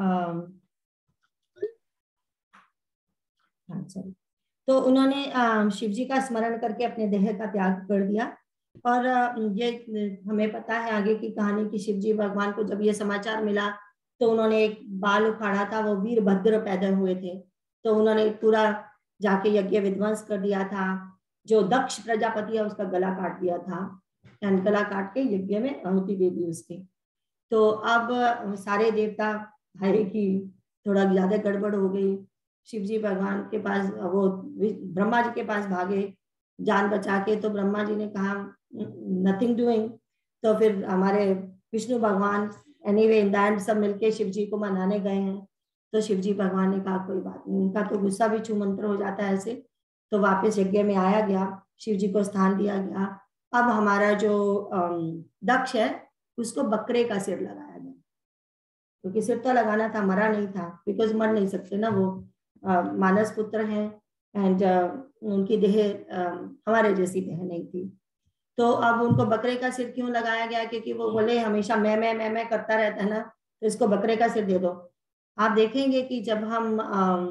सॉरी तो उन्होंने शिव जी का स्मरण करके अपने देह का त्याग कर दिया। और ये हमें पता है आगे की कहानी कि शिव जी भगवान को जब ये समाचार मिला तो उन्होंने एक बाल उखाड़ा था, वो वीरभद्र पैदा हुए थे, तो उन्होंने पूरा जाके यज्ञ विध्वंस कर दिया था। जो दक्ष प्रजापति है उसका गला काट दिया था, गला काट के यज्ञ में आहुति दे दी उसकी। तो अब सारे देवता भाई की थोड़ा ज्यादा गड़बड़ हो गई। शिव जी भगवान के पास, वो ब्रह्मा जी के पास भागे जान बचा के, तो ब्रह्मा जी ने कहा नथिंग डूइंग। तो फिर हमारे विष्णु भगवान एनीवे इन द एंड सब मिलके शिव जी को मनाने गए हैं। तो शिव जी भगवान ने कहा कोई बात नहीं, उनका तो गुस्सा भी छूमंतर हो जाता है ऐसे। तो वापस यज्ञ में आया गया, शिव जी को स्थान दिया गया। अब हमारा जो दक्ष है उसको बकरे का सिर लगाया गया, क्योंकि सिर तो लगाना था, मरा नहीं था, बिकॉज मर नहीं सकते ना, वो आ, मानस पुत्र हैं एंड उनकी देह हमारे जैसी देह नहीं थी। तो अब उनको बकरे का सिर क्यों लगाया गया? क्योंकि वो बोले हमेशा मैं मैं मैं मैं करता रहता है ना, तो इसको बकरे का सिर दे दो। आप देखेंगे कि जब हम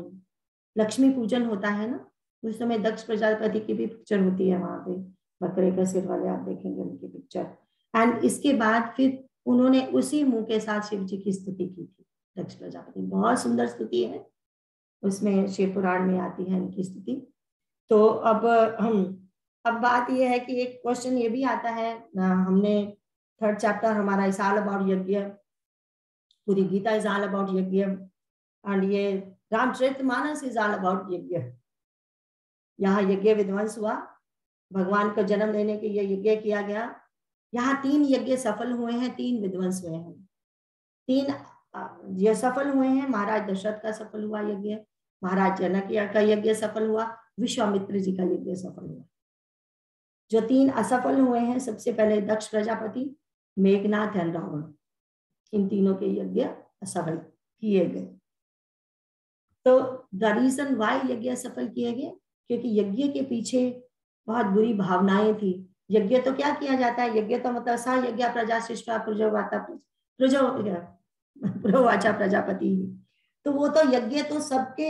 लक्ष्मी पूजन होता है ना, उस समय दक्ष प्रजापति की भी पिक्चर होती है वहां पे, बकरे का सिर वाले आप देखेंगे उनकी पिक्चर। एंड इसके बाद फिर उन्होंने उसी मुंह के साथ शिव जी की स्तुति की थी। दक्ष प्रजापति बहुत सुंदर स्तुति है, उसमें शिव पुराण में आती है इनकी स्तुति। तो अब हम अब बात यह है कि एक क्वेश्चन ये भी आता है, हमने थर्ड चैप्टर हमारा इज ऑल अबाउट यज्ञ, पूरी गीता इज ऑल अबाउट यज्ञ, एंड ये रामचरितमानस इज ऑल अबाउट यज्ञ। यहाँ यज्ञ विध्वंस हुआ, भगवान को जन्म देने के लिए यज्ञ किया गया। यहाँ तीन यज्ञ सफल हुए हैं, तीन विध्वंस हुए हैं। तीन ये सफल हुए हैं, महाराज दशरथ का सफल हुआ यज्ञ, महाराज जनक का यज्ञ सफल हुआ, विश्वामित्र जी का यज्ञ सफल हुआ। जो तीन असफल हुए हैं, सबसे पहले दक्ष प्रजापति, मेघनाथ एंड रावण, इन तीनों के यज्ञ असफल किए गए। तो द रीजन व्हाई यज्ञ सफल किए गए, क्योंकि यज्ञ के पीछे बहुत बुरी भावनाएं थी। यज्ञ तो क्या किया जाता है, यज्ञ तो मतलब सा यज्ञ प्रजा सृष्टा प्रजोवाता प्रजो प्रवाचा प्रजापति। तो वो तो यज्ञ तो सबके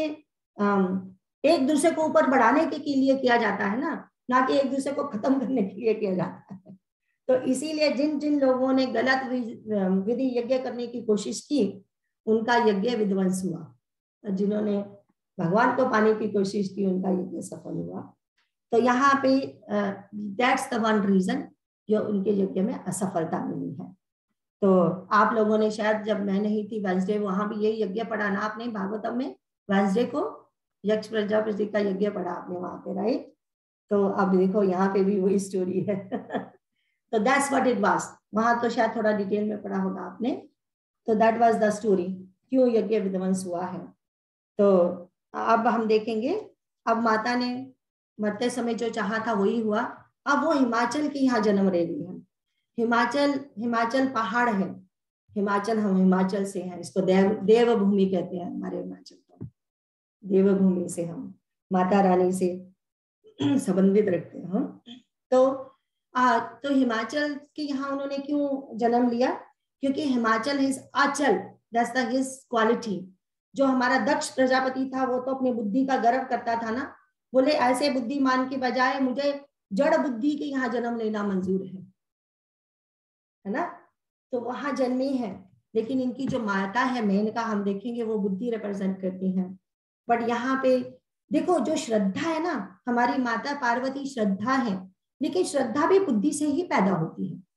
एक दूसरे को ऊपर बढ़ाने के लिए किया जाता है ना, ना कि एक दूसरे को खत्म करने के लिए किया जाता है। तो इसीलिए जिन जिन लोगों ने गलत विधि यज्ञ करने की कोशिश की, उनका यज्ञ विध्वंस हुआ। जिन्होंने भगवान को पाने की कोशिश की, उनका यज्ञ सफल हुआ। तो यहाँ पे दैट्स द वन रीजन जो उनके यज्ञ में असफलता मिली है। तो आप लोगों ने शायद, जब मैं नहीं थी वेंसडे, वहां भी यही यज्ञ पढ़ा ना आपने, भागवतम में वेंसडे को यक्ष प्रजापति का यज्ञ पढ़ा आपने वहां पे, राइट? तो अब देखो यहाँ पे भी वही स्टोरी है। तो दैट्स व्हाट इट वाज। वहां तो शायद थोड़ा डिटेल में पढ़ा होगा आपने। तो दैट वाज द स्टोरी, क्यों यज्ञ विध्वंस हुआ है। तो अब हम देखेंगे, अब माता ने मरते समय जो चाहा था वही हुआ। अब वो हिमाचल की यहाँ जन्म ले रही है। हिमाचल हिमाचल पहाड़ है, हिमाचल, हम हिमाचल से हैं, इसको देव देवभूमि कहते हैं। हमारे हिमाचल को देवभूमि से, हम माता रानी से संबंधित रखते हैं। तो आ, तो हिमाचल के यहाँ उन्होंने क्यों जन्म लिया? क्योंकि हिमाचल हिज आचल, दैट्स द हिज क्वालिटी। जो हमारा दक्ष प्रजापति था वो तो अपनी बुद्धि का गर्व करता था ना, बोले ऐसे बुद्धिमान के बजाय मुझे जड़ बुद्धि के यहाँ जन्म लेना मंजूर है, है ना। तो वहां जन्मी है, लेकिन इनकी जो माता है मेनका, हम देखेंगे वो बुद्धि रिप्रेजेंट करती है। बट यहाँ पे देखो जो श्रद्धा है ना, हमारी माता पार्वती श्रद्धा है, लेकिन श्रद्धा भी बुद्धि से ही पैदा होती है।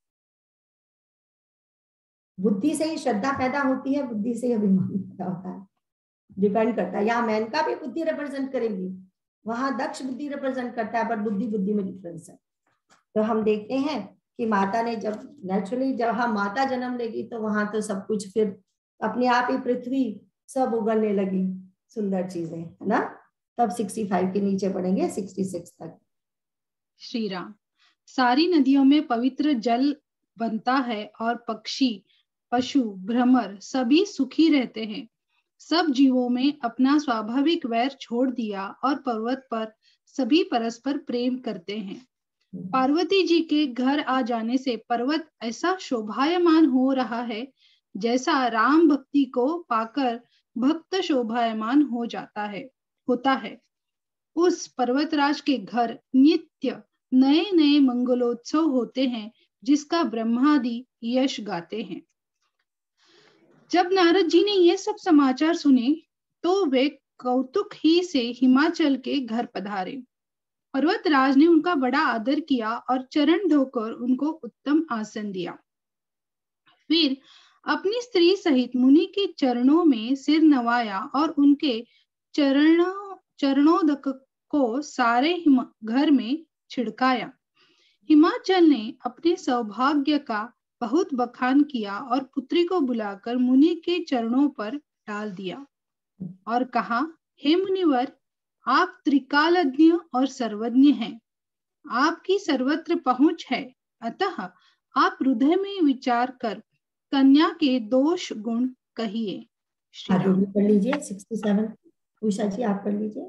बुद्धि से ही श्रद्धा पैदा होती है, बुद्धि से ही अभिमान पैदा होता है, डिपेंड करता है। यहाँ मेनका भी बुद्धि रिप्रेजेंट करेंगी, वहां दक्ष बुद्धि रिप्रेजेंट करता है, बट बुद्धि बुद्धि में डिफरेंस है। तो हम देखते हैं कि माता ने जब नेचुरली जब हम माता जन्म लेगी तो वहां तो सब कुछ फिर अपने आप ही पृथ्वी सब उगलने लगी, सुंदर चीजें, है ना। तब पैंसठ के नीचे पढ़ेंगे छियासठ तक। श्री राम। सारी नदियों में पवित्र जल बनता है और पक्षी, पशु, भ्रमर सभी सुखी रहते हैं। सब जीवों में अपना स्वाभाविक वैर छोड़ दिया और पर्वत पर सभी परस्पर प्रेम करते हैं। पार्वती जी के घर आ जाने से पर्वत ऐसा शोभायमान हो रहा है जैसा राम भक्ति को पाकर भक्त शोभायमान हो जाता है होता है। उस पर्वतराज के घर नित्य नए नए मंगलोत्सव होते हैं, जिसका ब्रह्मादि यश गाते हैं। जब नारद जी ने ये सब समाचार सुने तो वे कौतुक ही से हिमाचल के घर पधारे। पर्वतराज ने उनका बड़ा आदर किया और चरण धोकर उनको उत्तम आसन दिया। फिर अपनी स्त्री सहित मुनि के चरणों में सिर नवाया और उनके चरणों चरणोदक को सारे घर में छिड़काया। हिमाचल ने अपने सौभाग्य का बहुत बखान किया और पुत्री को बुलाकर मुनि के चरणों पर डाल दिया और कहा, हे मुनिवर, आप त्रिकालज्ञ और सर्वज्ञ हैं, आपकी सर्वत्र पहुंच है, अतः आप हृदय में विचार कर कन्या के दोष गुण कहिए। आगे भी पढ़ लीजिए सड़सठ। उषा जी आप पढ़ लीजिए।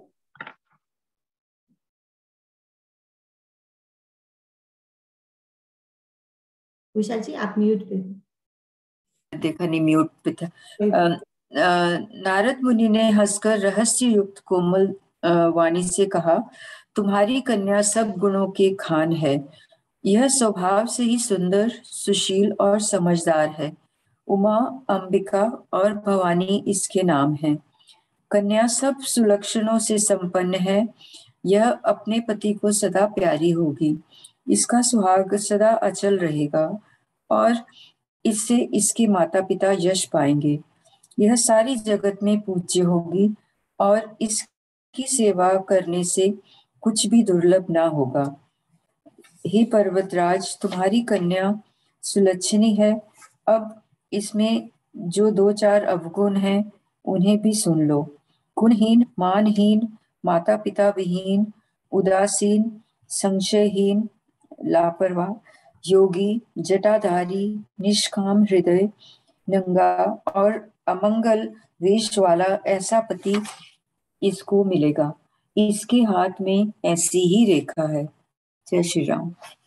उषा जी आप म्यूट पे, देखा नहीं म्यूट पे था। नारद मुनि ने हंसकर रहस्य युक्त कोमल वाणी से कहा, तुम्हारी कन्या सब गुणों के खान है। यह स्वभाव से ही सुंदर, सुशील और समझदार है। उमा, अंबिका और भवानी इसके नाम हैं। कन्या सब सुलक्षणों से संपन्न है। यह अपने पति को सदा प्यारी होगी। इसका सुहाग सदा अचल रहेगा और इससे इसके माता पिता यश पाएंगे। यह सारी जगत में पूज्य होगी और इसकी सेवा करने से कुछ भी दुर्लभ ना होगा। हे पर्वतराज, तुम्हारी कन्या सुलक्षणी है। अब इसमें जो दो चार अवगुण हैं उन्हें भी सुन लो। गुणहीन, मानहीन, माता पिता विहीन, उदासीन, संशयहीन, लापरवाह, योगी, जटाधारी, निष्काम हृदय, नंगा और अमंगल वेश वाला ऐसा पति इसको मिलेगा। इसके हाथ में ऐसी ही रेखा है। जय श्री राम।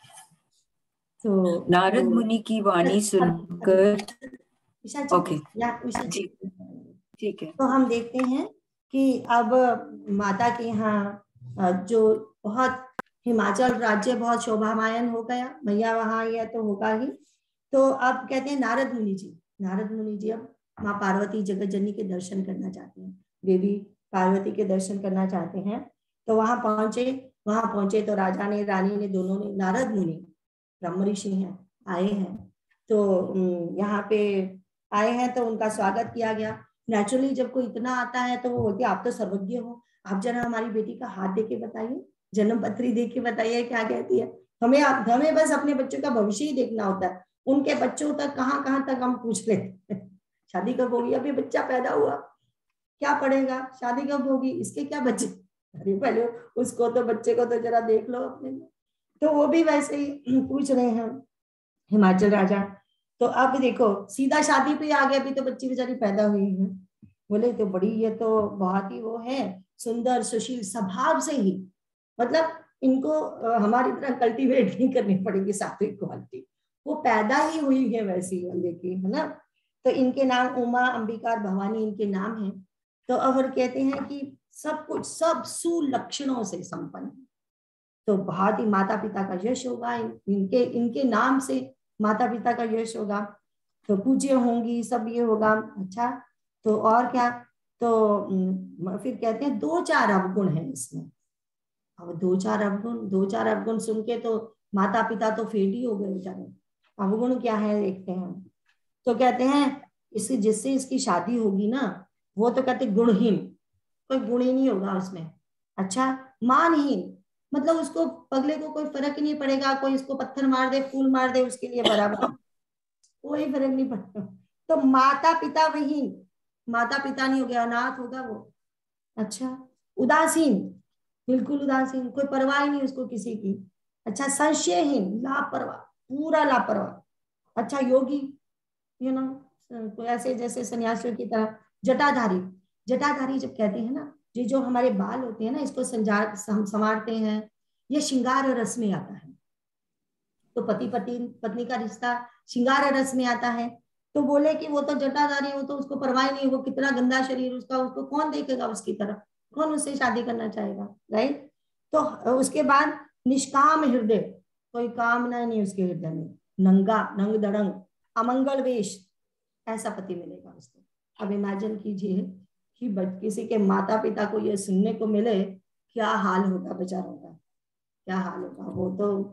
तो नारद मुनि की वाणी सुनकर ओके जी ठीक है। तो हम देखते हैं कि अब माता के यहाँ जो बहुत हिमाचल राज्य बहुत शोभामायन हो गया, मैया वहां आई है तो होगा ही। तो अब कहते हैं नारद मुनि जी, नारद मुनि जी अब माँ पार्वती जगत जननी के दर्शन करना चाहते हैं, देवी पार्वती के दर्शन करना चाहते हैं। तो वहां पहुंचे, वहां पहुंचे तो राजा ने, रानी ने, दोनों ने, नारद मुनि ब्रह्म ऋषि हैं, आए हैं, तो यहाँ पे आए हैं तो उनका स्वागत किया गया। नेचुरली जब कोई इतना आता है तो वो बोलते आप तो सर्वज्ञ हो, आप जरा हमारी बेटी का हाथ देके बताइए, जन्म पत्री देख के बताइए क्या कहती है। हमें हमें बस अपने बच्चों का भविष्य ही देखना होता है, उनके बच्चों तक कहाँ कहाँ तक हम पूछ लेते हैं। शादी कब होगी, अभी बच्चा पैदा हुआ, क्या पढ़ेगा, शादी कब होगी, इसके क्या बच्चे, अरे पहले उसको तो बच्चे को तो जरा देख लो अपने में। तो वो भी वैसे ही पूछ रहे हैं हिमाचल राजा। तो अब देखो सीधा शादी पे आ गया, अभी तो बच्ची बेचारी पैदा हुई है। बोले तो बड़ी, ये तो बहुत ही वो है, सुंदर सुशील स्वभाव से ही, मतलब इनको हमारी तरह कल्टीवेट नहीं करनी पड़ेगी सात्विक क्वालिटी, वो पैदा ही हुई है वैसी देखिए, है ना। तो इनके नाम उमा, अंबिका और भवानी इनके नाम हैं। तो अब कहते हैं कि सब कुछ सब सुलक्षणों से संपन्न, तो बहुत ही माता पिता का यश होगा, इनके इनके नाम से माता पिता का यश होगा, तो पूज्य होंगी, सब ये होगा। अच्छा, तो और क्या, तो फिर कहते हैं दो चार अवगुण है इसमें। अब दो चार अवगुण, दो चार अवगुण सुन के तो माता पिता तो फेट ही हो गए बेचारे। अवगुण क्या है देखते हैं। तो कहते हैं इसकी जिससे इसकी शादी होगी ना, वो तो कहते गुणहीन, कोई गुण ही नहीं होगा उसमें। अच्छा, मानहीन, मतलब उसको पगले को कोई फर्क ही नहीं पड़ेगा, कोई इसको पत्थर मार दे, फूल मार दे, उसके लिए बराबर, कोई फर्क नहीं पड़ेगा। तो माता पिता विहीन, माता पिता नहीं हो गया, अनाथ होगा वो। अच्छा, उदासीन, बिल्कुल उदासीन, कोई परवाह नहीं उसको किसी की। अच्छा, संशयहीन, लापरवाह, पूरा लापरवाह। अच्छा, योगी, यू नो, कोई ऐसे जैसे सन्यासियों की तरह। जटाधारी, जटाधारी जब कहते हैं ना, ये जो हमारे बाल होते हैं ना, इसको संजा संवारते हैं, ये श्रृंगार रस में आता है। तो पति पति पत्नी का रिश्ता श्रृंगार रस में आता है। तो बोले कि वो तो जटाधारी, वो तो उसको परवाह नहीं, वो कितना गंदा शरीर उसका, उसको कौन देखेगा उसकी तरफ, कौन उससे शादी करना चाहेगा, राइट। तो उसके बाद निष्काम हृदय, कोई कामना नहीं उसके हृदय में, नंगा, नंग दड़ंग, अमंगल वेश, ऐसा पति मिलेगा उसको। अब इमेजिन कीजिए कि किसी के माता पिता को ये सुनने को मिले, क्या हाल होगा बेचारों का, क्या हाल होगा, वो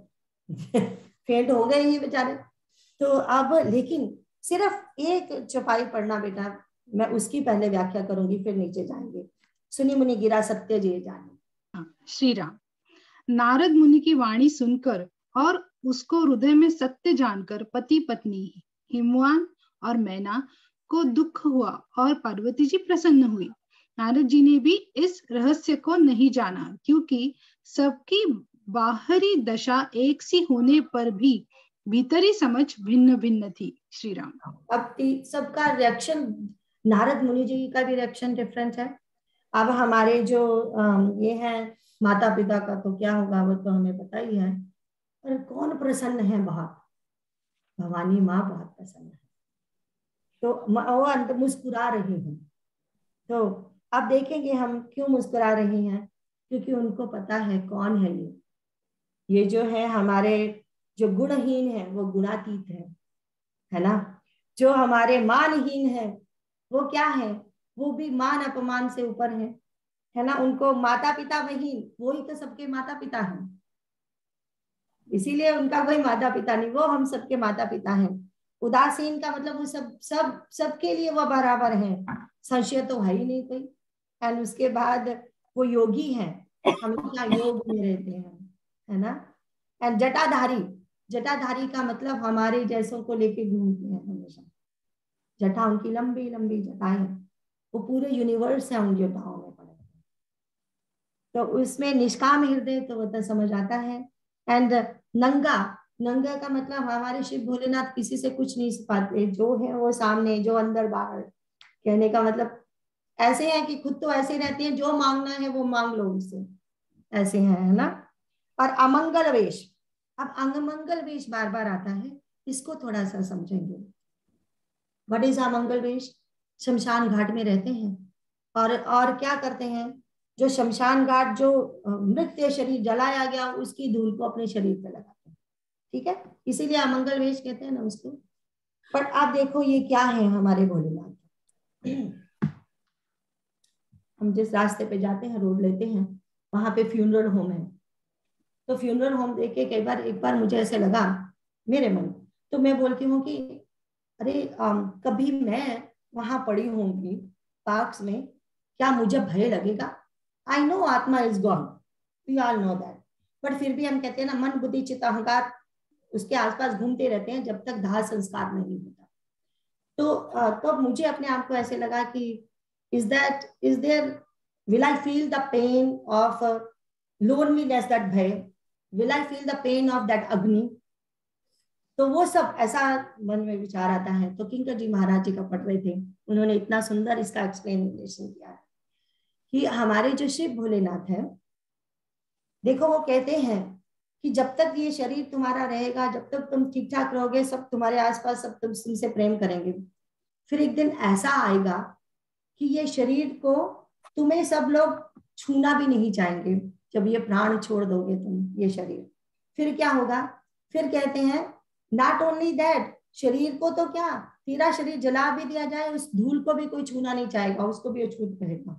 तो फेंट हो गए ही बेचारे। तो अब लेकिन सिर्फ एक चौपाई पढ़ना बेटा, मैं उसकी पहले व्याख्या करूंगी, फिर नीचे जाएंगे। सुनी मुनि गिरा सत्य जे जाने। श्री राम, नारद मुनि की वाणी सुनकर और उसको हृदय में सत्य जानकर पति पत्नी हिमवान और मैना को दुख हुआ और पार्वती जी प्रसन्न हुई। नारद जी ने भी इस रहस्य को नहीं जाना, क्योंकि सबकी बाहरी दशा एक सी होने पर भी भीतरी समझ भिन्न भिन्न थी। श्री राम, अब सबका रिएक्शन, नारद मुनि जी का भी रिएक्शन डिफरेंट है। अब हमारे जो ये है माता पिता का तो क्या होगा वो तो हमें पता ही है, पर कौन प्रसन्न है, बहुत, भवानी माँ बहुत प्रसन्न है। तो वो अंत मुस्कुरा रही हैं। तो अब देखेंगे हम क्यों मुस्कुरा रही हैं, क्योंकि उनको पता है कौन है ये ये जो है हमारे जो गुणहीन है वो गुणातीत है, है ना। जो हमारे मानहीन है वो क्या है, वो भी मान अपमान से ऊपर है, है ना। उनको माता पिता विहीन, वही तो सबके माता पिता हैं, इसीलिए उनका कोई माता पिता नहीं, वो हम सबके माता पिता हैं। उदासीन का मतलब वो सब सब सबके लिए वो बराबर हैं, संशय तो है ही नहीं कोई। एंड उसके बाद वो योगी हैं, हमेशा योग में रहते हैं, है ना। एंड जटाधारी, जटाधारी का मतलब हमारे जैसों को लेके घूमते हैं हमेशा, जटा उनकी लंबी लंबी जटाएं, वो पूरे यूनिवर्स है उन जटाओं में पड़े। तो उसमें निष्काम हृदय, तो वो तो समझ आता है। एंड नंगा, नंगा का मतलब हमारे शिव भोलेनाथ किसी से कुछ नहीं छिपाते, जो है वो सामने, जो अंदर बाहर, कहने का मतलब ऐसे हैं कि खुद तो ऐसे रहते हैं, जो मांगना है वो मांग लो उससे, ऐसे हैं, है ना। और अमंगल वेश, अब अमंगल वेश बार बार आता है, इसको थोड़ा सा समझेंगे। व्हाट इज अमंगल वेश? शमशान घाट में रहते हैं और और क्या करते हैं, जो शमशान घाट, जो मृत शरीर जलाया गया उसकी धूल को अपने शरीर पे लगाते हैं, ठीक है, इसीलिए अमंगल वेश कहते हैं ना उसको। पर आप देखो ये क्या है हमारे भोलेनाथ। हम जिस रास्ते पे जाते हैं, रोड लेते हैं, वहां पे फ्यूनरल होम है। तो फ्यूनरल होम देख के कई बार एक बार मुझे ऐसे लगा मेरे मन, तो मैं बोलती हूँ कि अरे आम, कभी मैं वहां पड़ी होंगी पार्क्स में, क्या मुझे भय लगेगा? आई नो आत्मा is gone, we all know that, but फिर भी हम कहते हैं ना, मन बुद्धि चित्त अहंकार उसके आसपास घूमते रहते हैं जब तक दाह संस्कार नहीं होता। तो तो मुझे अपने आप को ऐसे लगा कि is that is there will I feel the pain of loneliness, that भय, will I feel the pain of that अग्नि। तो वो सब ऐसा मन में विचार आता है। तो किंकर जी महाराज जी का पढ़ रहे थे, उन्होंने इतना सुंदर इसका एक्सप्लेनेशन किया कि हमारे जो शिव भोलेनाथ है देखो वो कहते हैं कि जब तक ये शरीर तुम्हारा रहेगा, जब तक तुम ठीक ठाक रहोगे, सब तुम्हारे आसपास सब तुम तुमसे प्रेम करेंगे। फिर एक दिन ऐसा आएगा कि ये शरीर को तुम्हें सब लोग छूना भी नहीं चाहेंगे। जब ये प्राण छोड़ दोगे तुम ये शरीर, फिर क्या होगा? फिर कहते हैं नॉट ओनली दैट, शरीर को तो क्या, तेरा शरीर जला भी दिया जाए, उस धूल को भी कोई छूना नहीं चाहेगा, उसको भी अछूत कहेगा।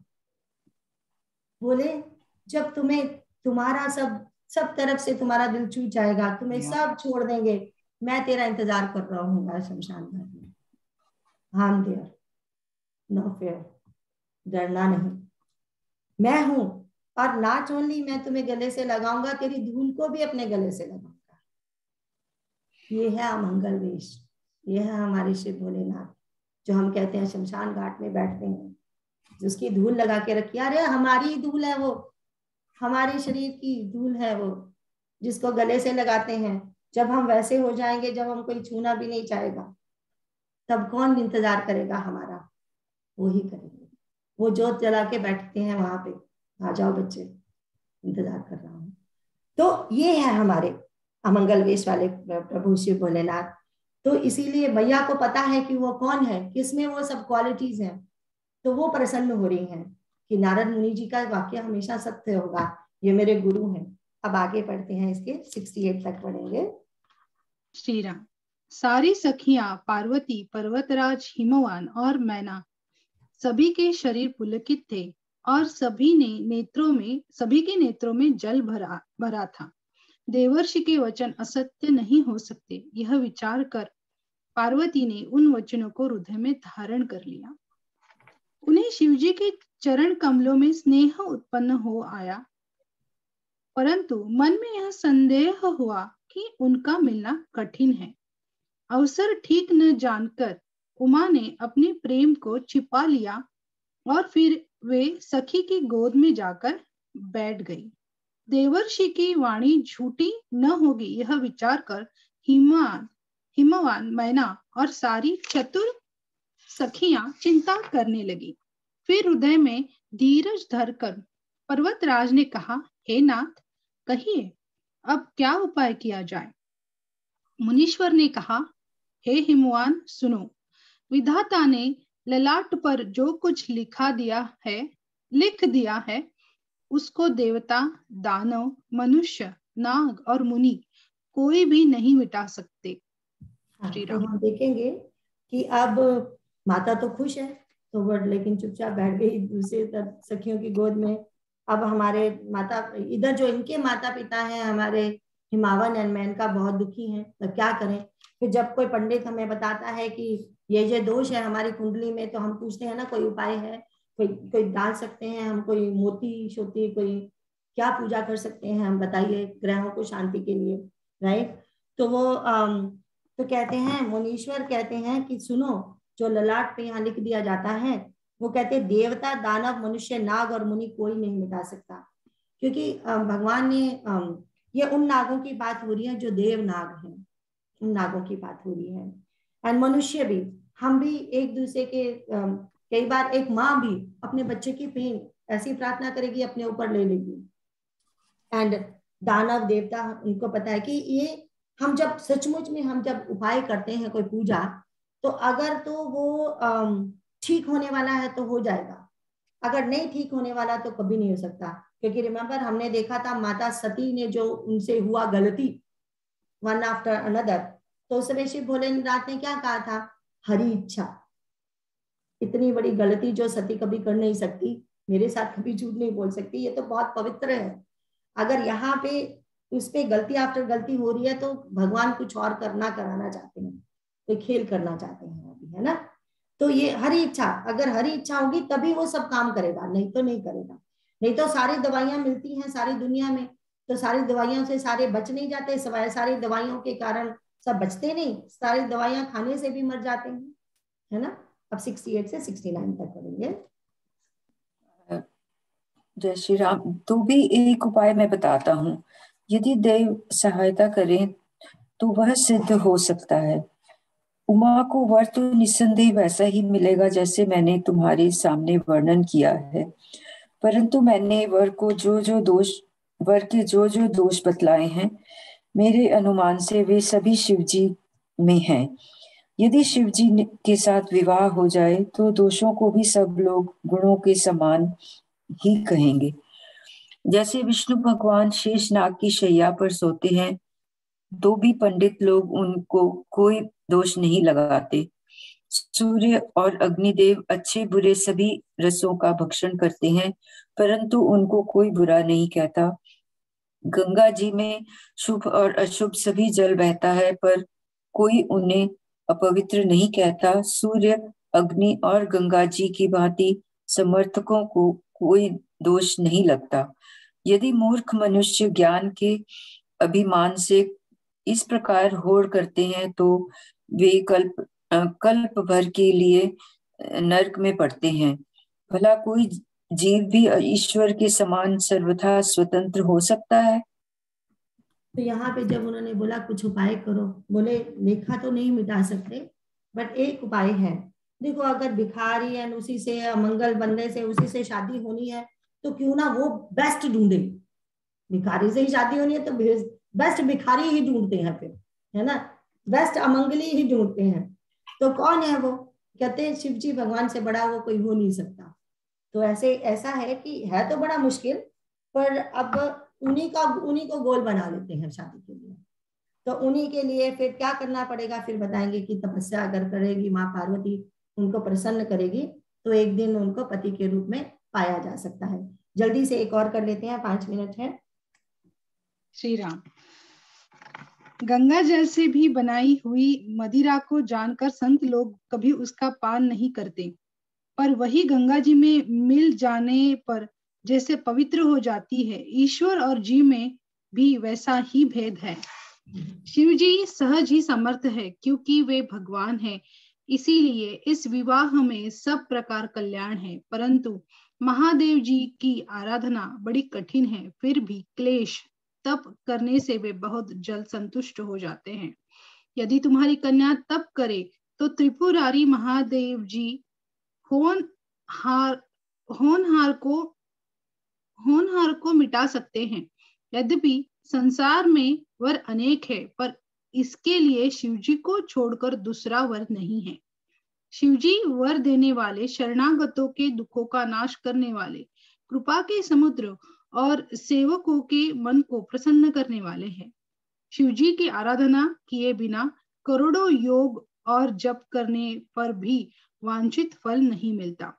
बोले जब तुम्हें तुम्हारा सब सब तरफ से तुम्हारा दिल छूट जाएगा, तुम्हें सब छोड़ देंगे, मैं तेरा इंतजार कर रहा हूँ शमशान घाट में। I'm there, no fear, डरना नहीं, मैं हूं। और नॉट ओनली मैं तुम्हें गले से लगाऊंगा, तेरी धूल को भी अपने गले से लगाऊंगा। ये है अमंगल वेश, ये है हमारे शिव भोलेनाथ, जो हम कहते हैं शमशान घाट में बैठते हैं, जिसकी धूल लगा के रखी। अरे हमारी धूल है वो, हमारे शरीर की धूल है वो, जिसको गले से लगाते हैं। जब हम वैसे हो जाएंगे, जब हम कोई छूना भी नहीं चाहेगा, तब कौन इंतजार करेगा हमारा? वो ही करेंगे। वो जोत जला के बैठते हैं वहां पे, आ जाओ बच्चे, इंतजार कर रहा हूँ। तो ये है हमारे अमंगल वेश वाले प्रभु शिव भोलेनाथ। तो इसीलिए मैया को पता है कि वो कौन है, किसमें वो सब क्वालिटीज हैं। तो वो प्रसन्न हो रही हैं कि नारद मुनि जी का वाक्य हमेशा सत्य होगा, ये मेरे गुरु हैं। अब आगे पढ़ते हैं, इसके अड़सठ तक पढ़ेंगे। श्री राम। सारी सखियां पार्वती, पर्वतराज, हिमवान और मैना, सभी के शरीर पुलकित थे और सभी ने नेत्रों में सभी के नेत्रों में जल भरा भरा था। देवर्षि के वचन असत्य नहीं हो सकते, यह विचार कर पार्वती ने उन वचनों को हृदय में धारण कर लिया। उन्हें शिवजी के चरण कमलों में स्नेह उत्पन्न हो आया, परंतु मन में यह संदेह हुआ कि उनका मिलना कठिन है। अवसर ठीक न जानकर उमा ने अपने प्रेम को छिपा लिया और फिर वे सखी की गोद में जाकर बैठ गई। देवर्षि की वाणी झूठी न होगी, यह विचार कर हिमवान हिमवान मैना और सारी चतुर सखियां चिंता करने लगी। फिर हृदय में धीरज धरकर पर्वतराज ने कहा, हे नाथ, कहिए अब क्या उपाय किया जाए। मुनीश्वर ने कहा, हे हिमवान, सुनो, विधाता ने ललाट पर जो कुछ लिखा दिया है लिख दिया है उसको देवता, दानव, मनुष्य, नाग और मुनि कोई भी नहीं मिटा सकते। हाँ, तो हम देखेंगे कि अब माता तो खुश है, तो वो लेकिन चुपचाप बैठ गई दूसरे तरफ सखियों की गोद में। अब हमारे माता, इधर जो इनके माता पिता हैं हमारे हिमावन एंड मैनका, बहुत दुखी हैं। तो क्या करें? फिर जब कोई पंडित हमें बताता है कि ये ये दोष है हमारी कुंडली में, तो हम पूछते हैं ना कोई उपाय है, कोई कोई डाल सकते हैं हम, कोई मोती शोती, कोई क्या पूजा कर सकते हैं हम, बताइए ग्रहों को शांति के लिए, राइट? तो वो आम, तो कहते हैं, मुनीश्वर कहते हैं कि सुनो, जो ललाट पे यहाँ लिख दिया जाता है, वो कहते हैं देवता, दानव, मनुष्य, नाग और मुनि कोई नहीं मिटा सकता। क्योंकि भगवान ने, ये उन नागों की बात हो रही है जो देव नाग हैं, उन नागों की बात हो रही है। एंड मनुष्य भी, हम भी एक दूसरे के, कई बार एक माँ भी अपने बच्चे की पेन ऐसी प्रार्थना करेगी, अपने ऊपर ले लेगी। एंड दानव, देवता, उनको पता है कि ये हम जब सचमुच में हम जब उपाय करते हैं कोई पूजा, तो अगर तो वो ठीक होने वाला है तो हो जाएगा, अगर नहीं ठीक होने वाला तो कभी नहीं हो सकता। क्योंकि रिमेम्बर हमने देखा था माता सती ने जो उनसे हुआ गलती, वन आफ्टर अनदर, तो उस समय शिव भोलेनाथ ने क्या कहा था? हरी इच्छा। इतनी बड़ी गलती जो सती कभी कर नहीं सकती, मेरे साथ कभी झूठ नहीं बोल सकती, ये तो बहुत पवित्र है। अगर यहाँ पे उस पे गलती आफ्टर गलती हो रही है तो भगवान कुछ और करना कराना चाहते हैं, कोई खेल करना चाहते हैं अभी, है ना? तो ये हरी इच्छा, अगर हरी इच्छा होगी तभी वो सब काम करेगा, नहीं तो नहीं करेगा। नहीं तो सारी दवाइयां मिलती हैं सारी दुनिया में, तो सारी दवाइयों से सारे बच नहीं जाते, सवाए सारी दवाइयों के कारण सब बचते नहीं, सारी दवाइयां खाने से भी मर जाते हैं, है ना? अब अड़सठ से उनहत्तर तक पढ़ेंगे। जय श्री राम। तो भी एक उपाय मैं बताता हूँ, यदि देव सहायता करें तो वह सिद्ध हो सकता है। उमा को वर तो निस्संदेह वैसा ही मिलेगा जैसे मैंने तुम्हारे सामने वर्णन किया है, परंतु मैंने वर को जो जो दोष वर के जो जो दोष बतलाए हैं, मेरे अनुमान से वे सभी शिवजी में हैं। यदि शिवजी के साथ विवाह हो जाए तो दोषों को भी सब लोग गुणों के समान ही कहेंगे। जैसे विष्णु भगवान शेषनाग की शैया पर सोते हैं तो भी पंडित लोग उनको कोई दोष नहीं लगाते। सूर्य और अग्निदेव अच्छे बुरे सभी रसों का भक्षण करते हैं, परंतु उनको कोई बुरा नहीं कहता। गंगा जी में शुभ और अशुभ सभी जल बहता है, पर कोई उन्हें अपवित्र नहीं कहता। सूर्य, अग्नि और गंगा जी की भांति समर्थकों को कोई दोष नहीं लगता। यदि मूर्ख मनुष्य ज्ञान के अभिमान से इस प्रकार होड़ करते हैं तो वे कल्प कल्प भर के लिए नरक में पड़ते हैं। भला कोई जीव भी ईश्वर के समान सर्वथा स्वतंत्र हो सकता है? तो यहाँ पे जब उन्होंने बोला कुछ उपाय करो, बोले लेखा तो नहीं मिटा सकते, बट एक उपाय है। देखो, अगर भिखारी है उसी से अमंगल बनने से उसी से शादी होनी है तो क्यों ना वो बेस्ट ढूंढे। भिखारी से ही शादी होनी है तो बेस्ट भिखारी ही ढूंढते हैं फिर, है ना, बेस्ट अमंगली ही ढूंढते हैं। तो कौन है वो? कहते हैं शिव जी भगवान से बड़ा वो कोई हो नहीं सकता। तो ऐसे ऐसा है कि है तो बड़ा मुश्किल, पर अब उन्हीं का उन्हीं को गोल बना लेते हैं शादी के लिए। तो उन्हीं के लिए फिर क्या करना पड़ेगा, फिर बताएंगे कि तपस्या अगर करेगी माँ पार्वती, उनको प्रसन्न करेगी तो एक दिन उनको पति के रूप में पाया जा सकता है। जल्दी से एक और कर लेते हैं, पांच मिनट है। श्री राम। गंगा जल से भी बनाई हुई मदिरा को जानकर संत लोग कभी उसका पान नहीं करते, पर वही गंगा जी में मिल जाने पर जैसे पवित्र हो जाती है, ईश्वर और जीव में भी वैसा ही भेद है। शिव जी सहज ही समर्थ है क्योंकि वे भगवान हैं, इसीलिए इस विवाह में सब प्रकार कल्याण है। परंतु महादेव जी की आराधना बड़ी कठिन है, फिर भी क्लेश तप करने से वे बहुत जल्द संतुष्ट हो जाते हैं। यदि तुम्हारी कन्या तप करे तो त्रिपुरारी महादेव जी होनहार होनहार को होनहार को मिटा सकते हैं। यद्यपि संसार में वर अनेक है, पर इसके लिए शिवजी को छोड़कर दूसरा वर नहीं है। शिवजी वर देने वाले, शरणागतों के दुखों का नाश करने वाले, कृपा के समुद्र और सेवकों के मन को प्रसन्न करने वाले हैं। शिवजी की आराधना किए बिना करोड़ों योग और जप करने पर भी वांछित फल नहीं मिलता।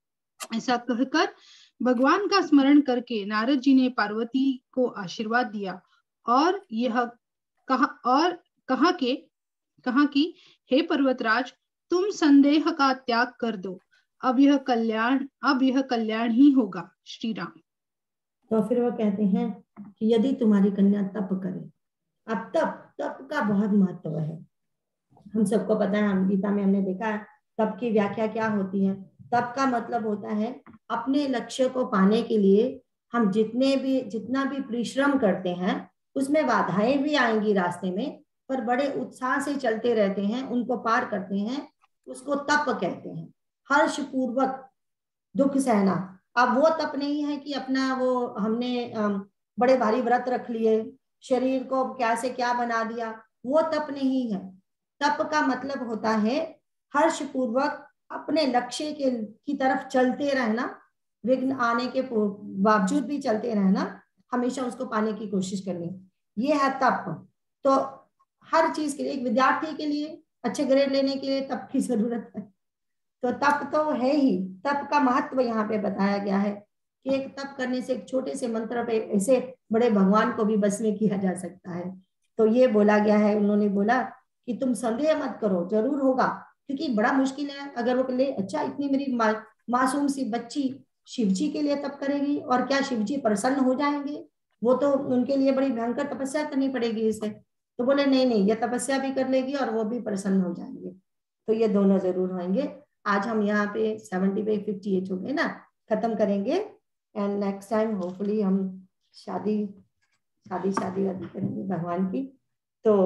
ऐसा कहकर भगवान का स्मरण करके नारद जी ने पार्वती को आशीर्वाद दिया और यह कहा और कहा के कहा कि हे पर्वतराज, तुम संदेह का त्याग कर दो, अब यह कल्याण अब यह कल्याण ही होगा। श्री राम। तो फिर वो कहते हैं कि यदि तुम्हारी कन्या तप करे, अब तप तप का बहुत महत्व है, हम सबको पता है, हम गीता में हमने देखा है तप की व्याख्या क्या होती है। तप का मतलब होता है अपने लक्ष्य को पाने के लिए हम जितने भी जितना भी परिश्रम करते हैं उसमें बाधाएं भी आएंगी रास्ते में, पर बड़े उत्साह से चलते रहते हैं, उनको पार करते हैं, उसको तप कहते हैं। हर्ष पूर्वक दुख सहना। अब वो तप नहीं है कि अपना वो हमने बड़े भारी व्रत रख लिए, शरीर को क्या से क्या बना दिया, वो तप नहीं है। तप का मतलब होता है हर्ष पूर्वक अपने लक्ष्य के की तरफ चलते रहना, विघ्न आने के बावजूद भी चलते रहना, हमेशा उसको पाने की कोशिश करनी, ये है तप। तो हर चीज के लिए, एक विद्यार्थी के लिए अच्छे ग्रेड लेने के लिए तप की जरूरत है, तो तप तो है ही। तप का महत्व यहाँ पे बताया गया है कि एक तप करने से, एक छोटे से मंत्र पे ऐसे बड़े भगवान को भी बस में किया जा सकता है। तो ये बोला गया है, उन्होंने बोला कि तुम संदेह मत करो, जरूर होगा, क्योंकि बड़ा मुश्किल है। अगर वो ले अच्छा इतनी मेरी मा, मासूम सी बच्ची शिवजी के लिए तप करेगी और क्या शिवजी प्रसन्न हो जाएंगे? वो तो उनके लिए बड़ी भयंकर तपस्या करनी पड़ेगी इसे। तो बोले नहीं नहीं, ये तपस्या भी कर लेगी और वो भी प्रसन्न हो जाएंगे, तो ये दोनों जरूर होंगे। आज हम यहाँ पे सेवेंटी पे फिफ्टी एट हो गए ना, खत्म करेंगे। एंड नेक्स्ट टाइम होपफुली हम शादी शादी शादी वादी करेंगे भगवान की। तो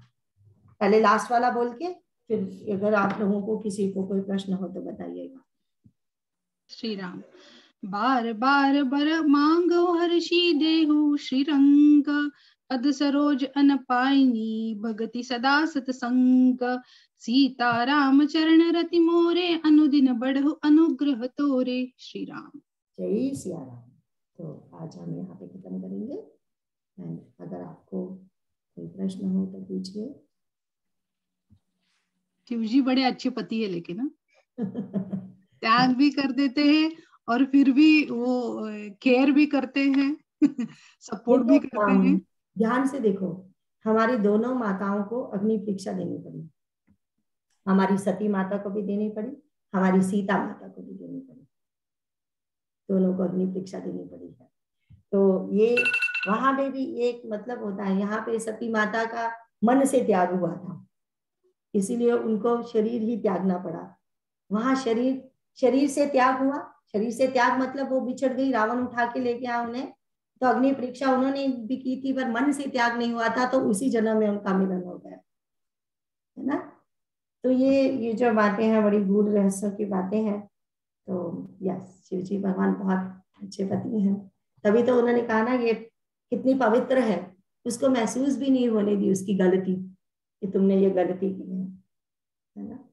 पहले लास्ट वाला बोल के फिर अगर आप लोगों को किसी को कोई प्रश्न हो तो बताइएगा। श्री राम। बार बार बर मांगो हर्षि देहु श्रीरंग, पद सरोज अन पाइनी भगति सदा सतसंग। सीता राम चरण रति मोरे, अनुदिन बढ़ु अनुग्रह तोरे। श्री राम। जय सिया राम। तो आज हम यहाँ पे खत्म करेंगे। एंड अगर आपको कोई प्रश्न हो तो पूछिए। शिव जी बड़े अच्छे पति है, लेकिन त्याग भी कर देते हैं और फिर भी वो केयर भी करते हैं, सपोर्ट भी करते हैं। ध्यान से देखो, हमारी दोनों माताओं को अग्नि परीक्षा देनी पड़ी। हमारी सती माता को भी देनी पड़ी, हमारी सीता माता को भी देनी पड़ी, दोनों को अग्नि परीक्षा देनी पड़ी है। तो ये वहां पे भी एक मतलब होता है, यहाँ पे सती माता का मन से त्याग हुआ था, इसीलिए उनको शरीर ही त्यागना पड़ा। वहां शरीर शरीर से त्याग हुआ, शरीर से त्याग मतलब वो बिछड़ गई, रावण उठा के लेके आया उन्हें, तो अग्नि परीक्षा उन्होंने भी की थी, पर मन से त्याग नहीं हुआ था, तो उसी जन्म में उनका मिलन हो गया, है ना। तो ये ये जो बातें हैं बड़ी गूढ़ रहस्यों की बातें हैं। तो यस, शिव जी भगवान बहुत अच्छे पति हैं, तभी तो उन्होंने कहा ना ये कितनी पवित्र है, उसको महसूस भी नहीं होने दी उसकी गलती कि तुमने ये गलती की है, है ना।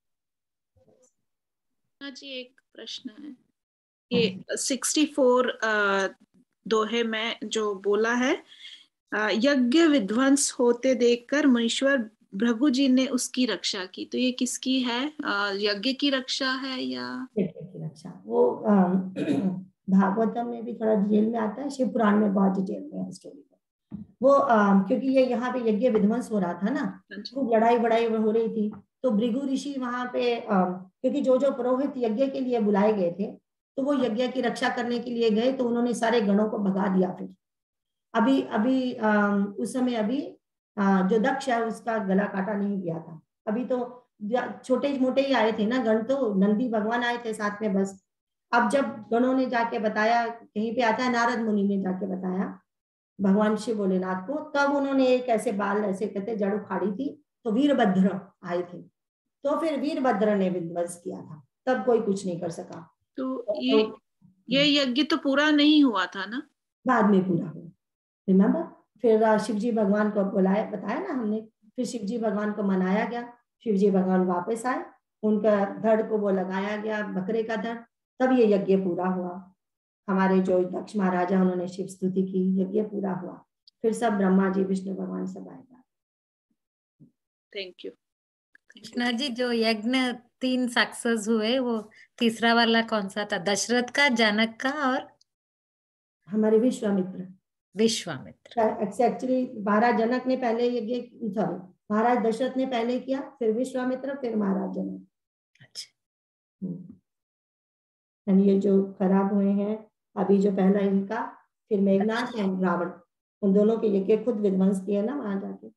जी एक प्रश्न है, ये सिक्सटी फोर दोहे में जो बोला है, यज्ञ विध्वंस होते देखकर मुनीश्वर भृगु जी ने उसकी रक्षा की, तो ये किसकी है? यज्ञ की रक्षा है या यज्ञ की रक्षा? वो भागवतम में भी थोड़ा डिटेल में आता है, शिव पुराण में बहुत डिटेल में है स्टोरी का। वो आ, क्योंकि ये यहाँ पे यज्ञ विध्वंस हो रहा था ना, खूब लड़ाई बड़ाई हो रही थी, तो भृगु ऋषि वहां पे आ, क्योंकि जो जो पुरोहित यज्ञ के लिए बुलाए गए थे, तो वो यज्ञ की रक्षा करने के लिए गए, तो उन्होंने सारे गणों को भगा दिया। फिर अभी अभी आ, उस समय अभी आ, जो दक्ष है उसका गला काटा नहीं गया था, अभी तो छोटे मोटे ही आए थे ना गण, तो नंदी भगवान आए थे साथ में बस। अब जब गणों ने जाके बताया, कहीं पे आता है नारद मुनि ने जाके बताया भगवान शिव भोलेनाथ को, तब उन्होंने एक ऐसे बाल ऐसे कहते जड़ उखाड़ी थी, तो वीरभद्र आए थे, तो फिर वीरभद्र ने विध्वंस किया था, तब कोई कुछ नहीं कर सका। तो ये तो, ये यज्ञ तो पूरा नहीं हुआ था ना, बाद में पूरा हुआ, रिमेम्बर। फिर शिव जी भगवान को बुलाया, बताया ना हमने, फिर शिव जी भगवान को मनाया गया, शिव जी भगवान वापस आए, उनका धड़ को वो लगाया गया, बकरे का धड़, तब ये यज्ञ पूरा हुआ। हमारे जो दक्ष महाराजा उन्होंने शिव स्तुति की, यज्ञ पूरा हुआ, फिर सब ब्रह्मा जी विष्णु भगवान सब आएगा। Thank you Krishna ji. जो यज्ञ तीन सक्सेस हुए, वो तीसरा वाला कौन सा था? दशरथ का, जनक का और हमारे विश्वामित्र। विश्वामित्र एक्चुअली महाराज जनक ने पहले यज्ञ, सॉरी महाराज दशरथ ने पहले किया, फिर विश्वामित्र, फिर महाराज जनक। अच्छा। ये जो खराब हुए हैं अभी, जो पहला इनका, फिर मेघनाथ एंड रावण, उन दोनों के यज्ञ खुद विध्वंस किए ना वहां जाके।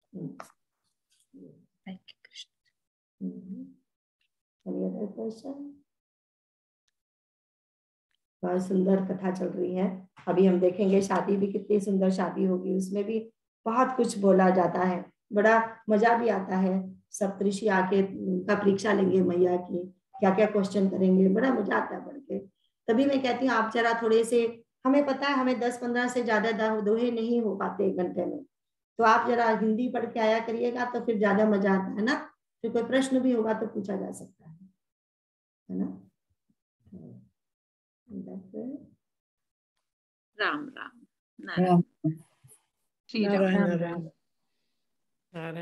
बहुत सुंदर कथा चल रही है। अभी हम देखेंगे शादी भी, कितनी सुंदर शादी होगी, उसमें भी बहुत कुछ बोला जाता है, बड़ा मजा भी आता है। सप्तऋषि आके उनका परीक्षा लेंगे मैया की, क्या क्या क्वेश्चन करेंगे, बड़ा मजा आता है पढ़ के। तभी मैं कहती हूँ आप जरा थोड़े से, हमें पता है हमें दस पंद्रह से ज्यादा दोहे नहीं हो पाते एक घंटे में, तो आप जरा हिंदी पढ़ के आया करिएगा, तो फिर ज्यादा मजा आता है ना, फिर कोई प्रश्न भी होगा तो पूछा जा सकता है, है ना। राम राम राम श्री राम। नारायण नारायण।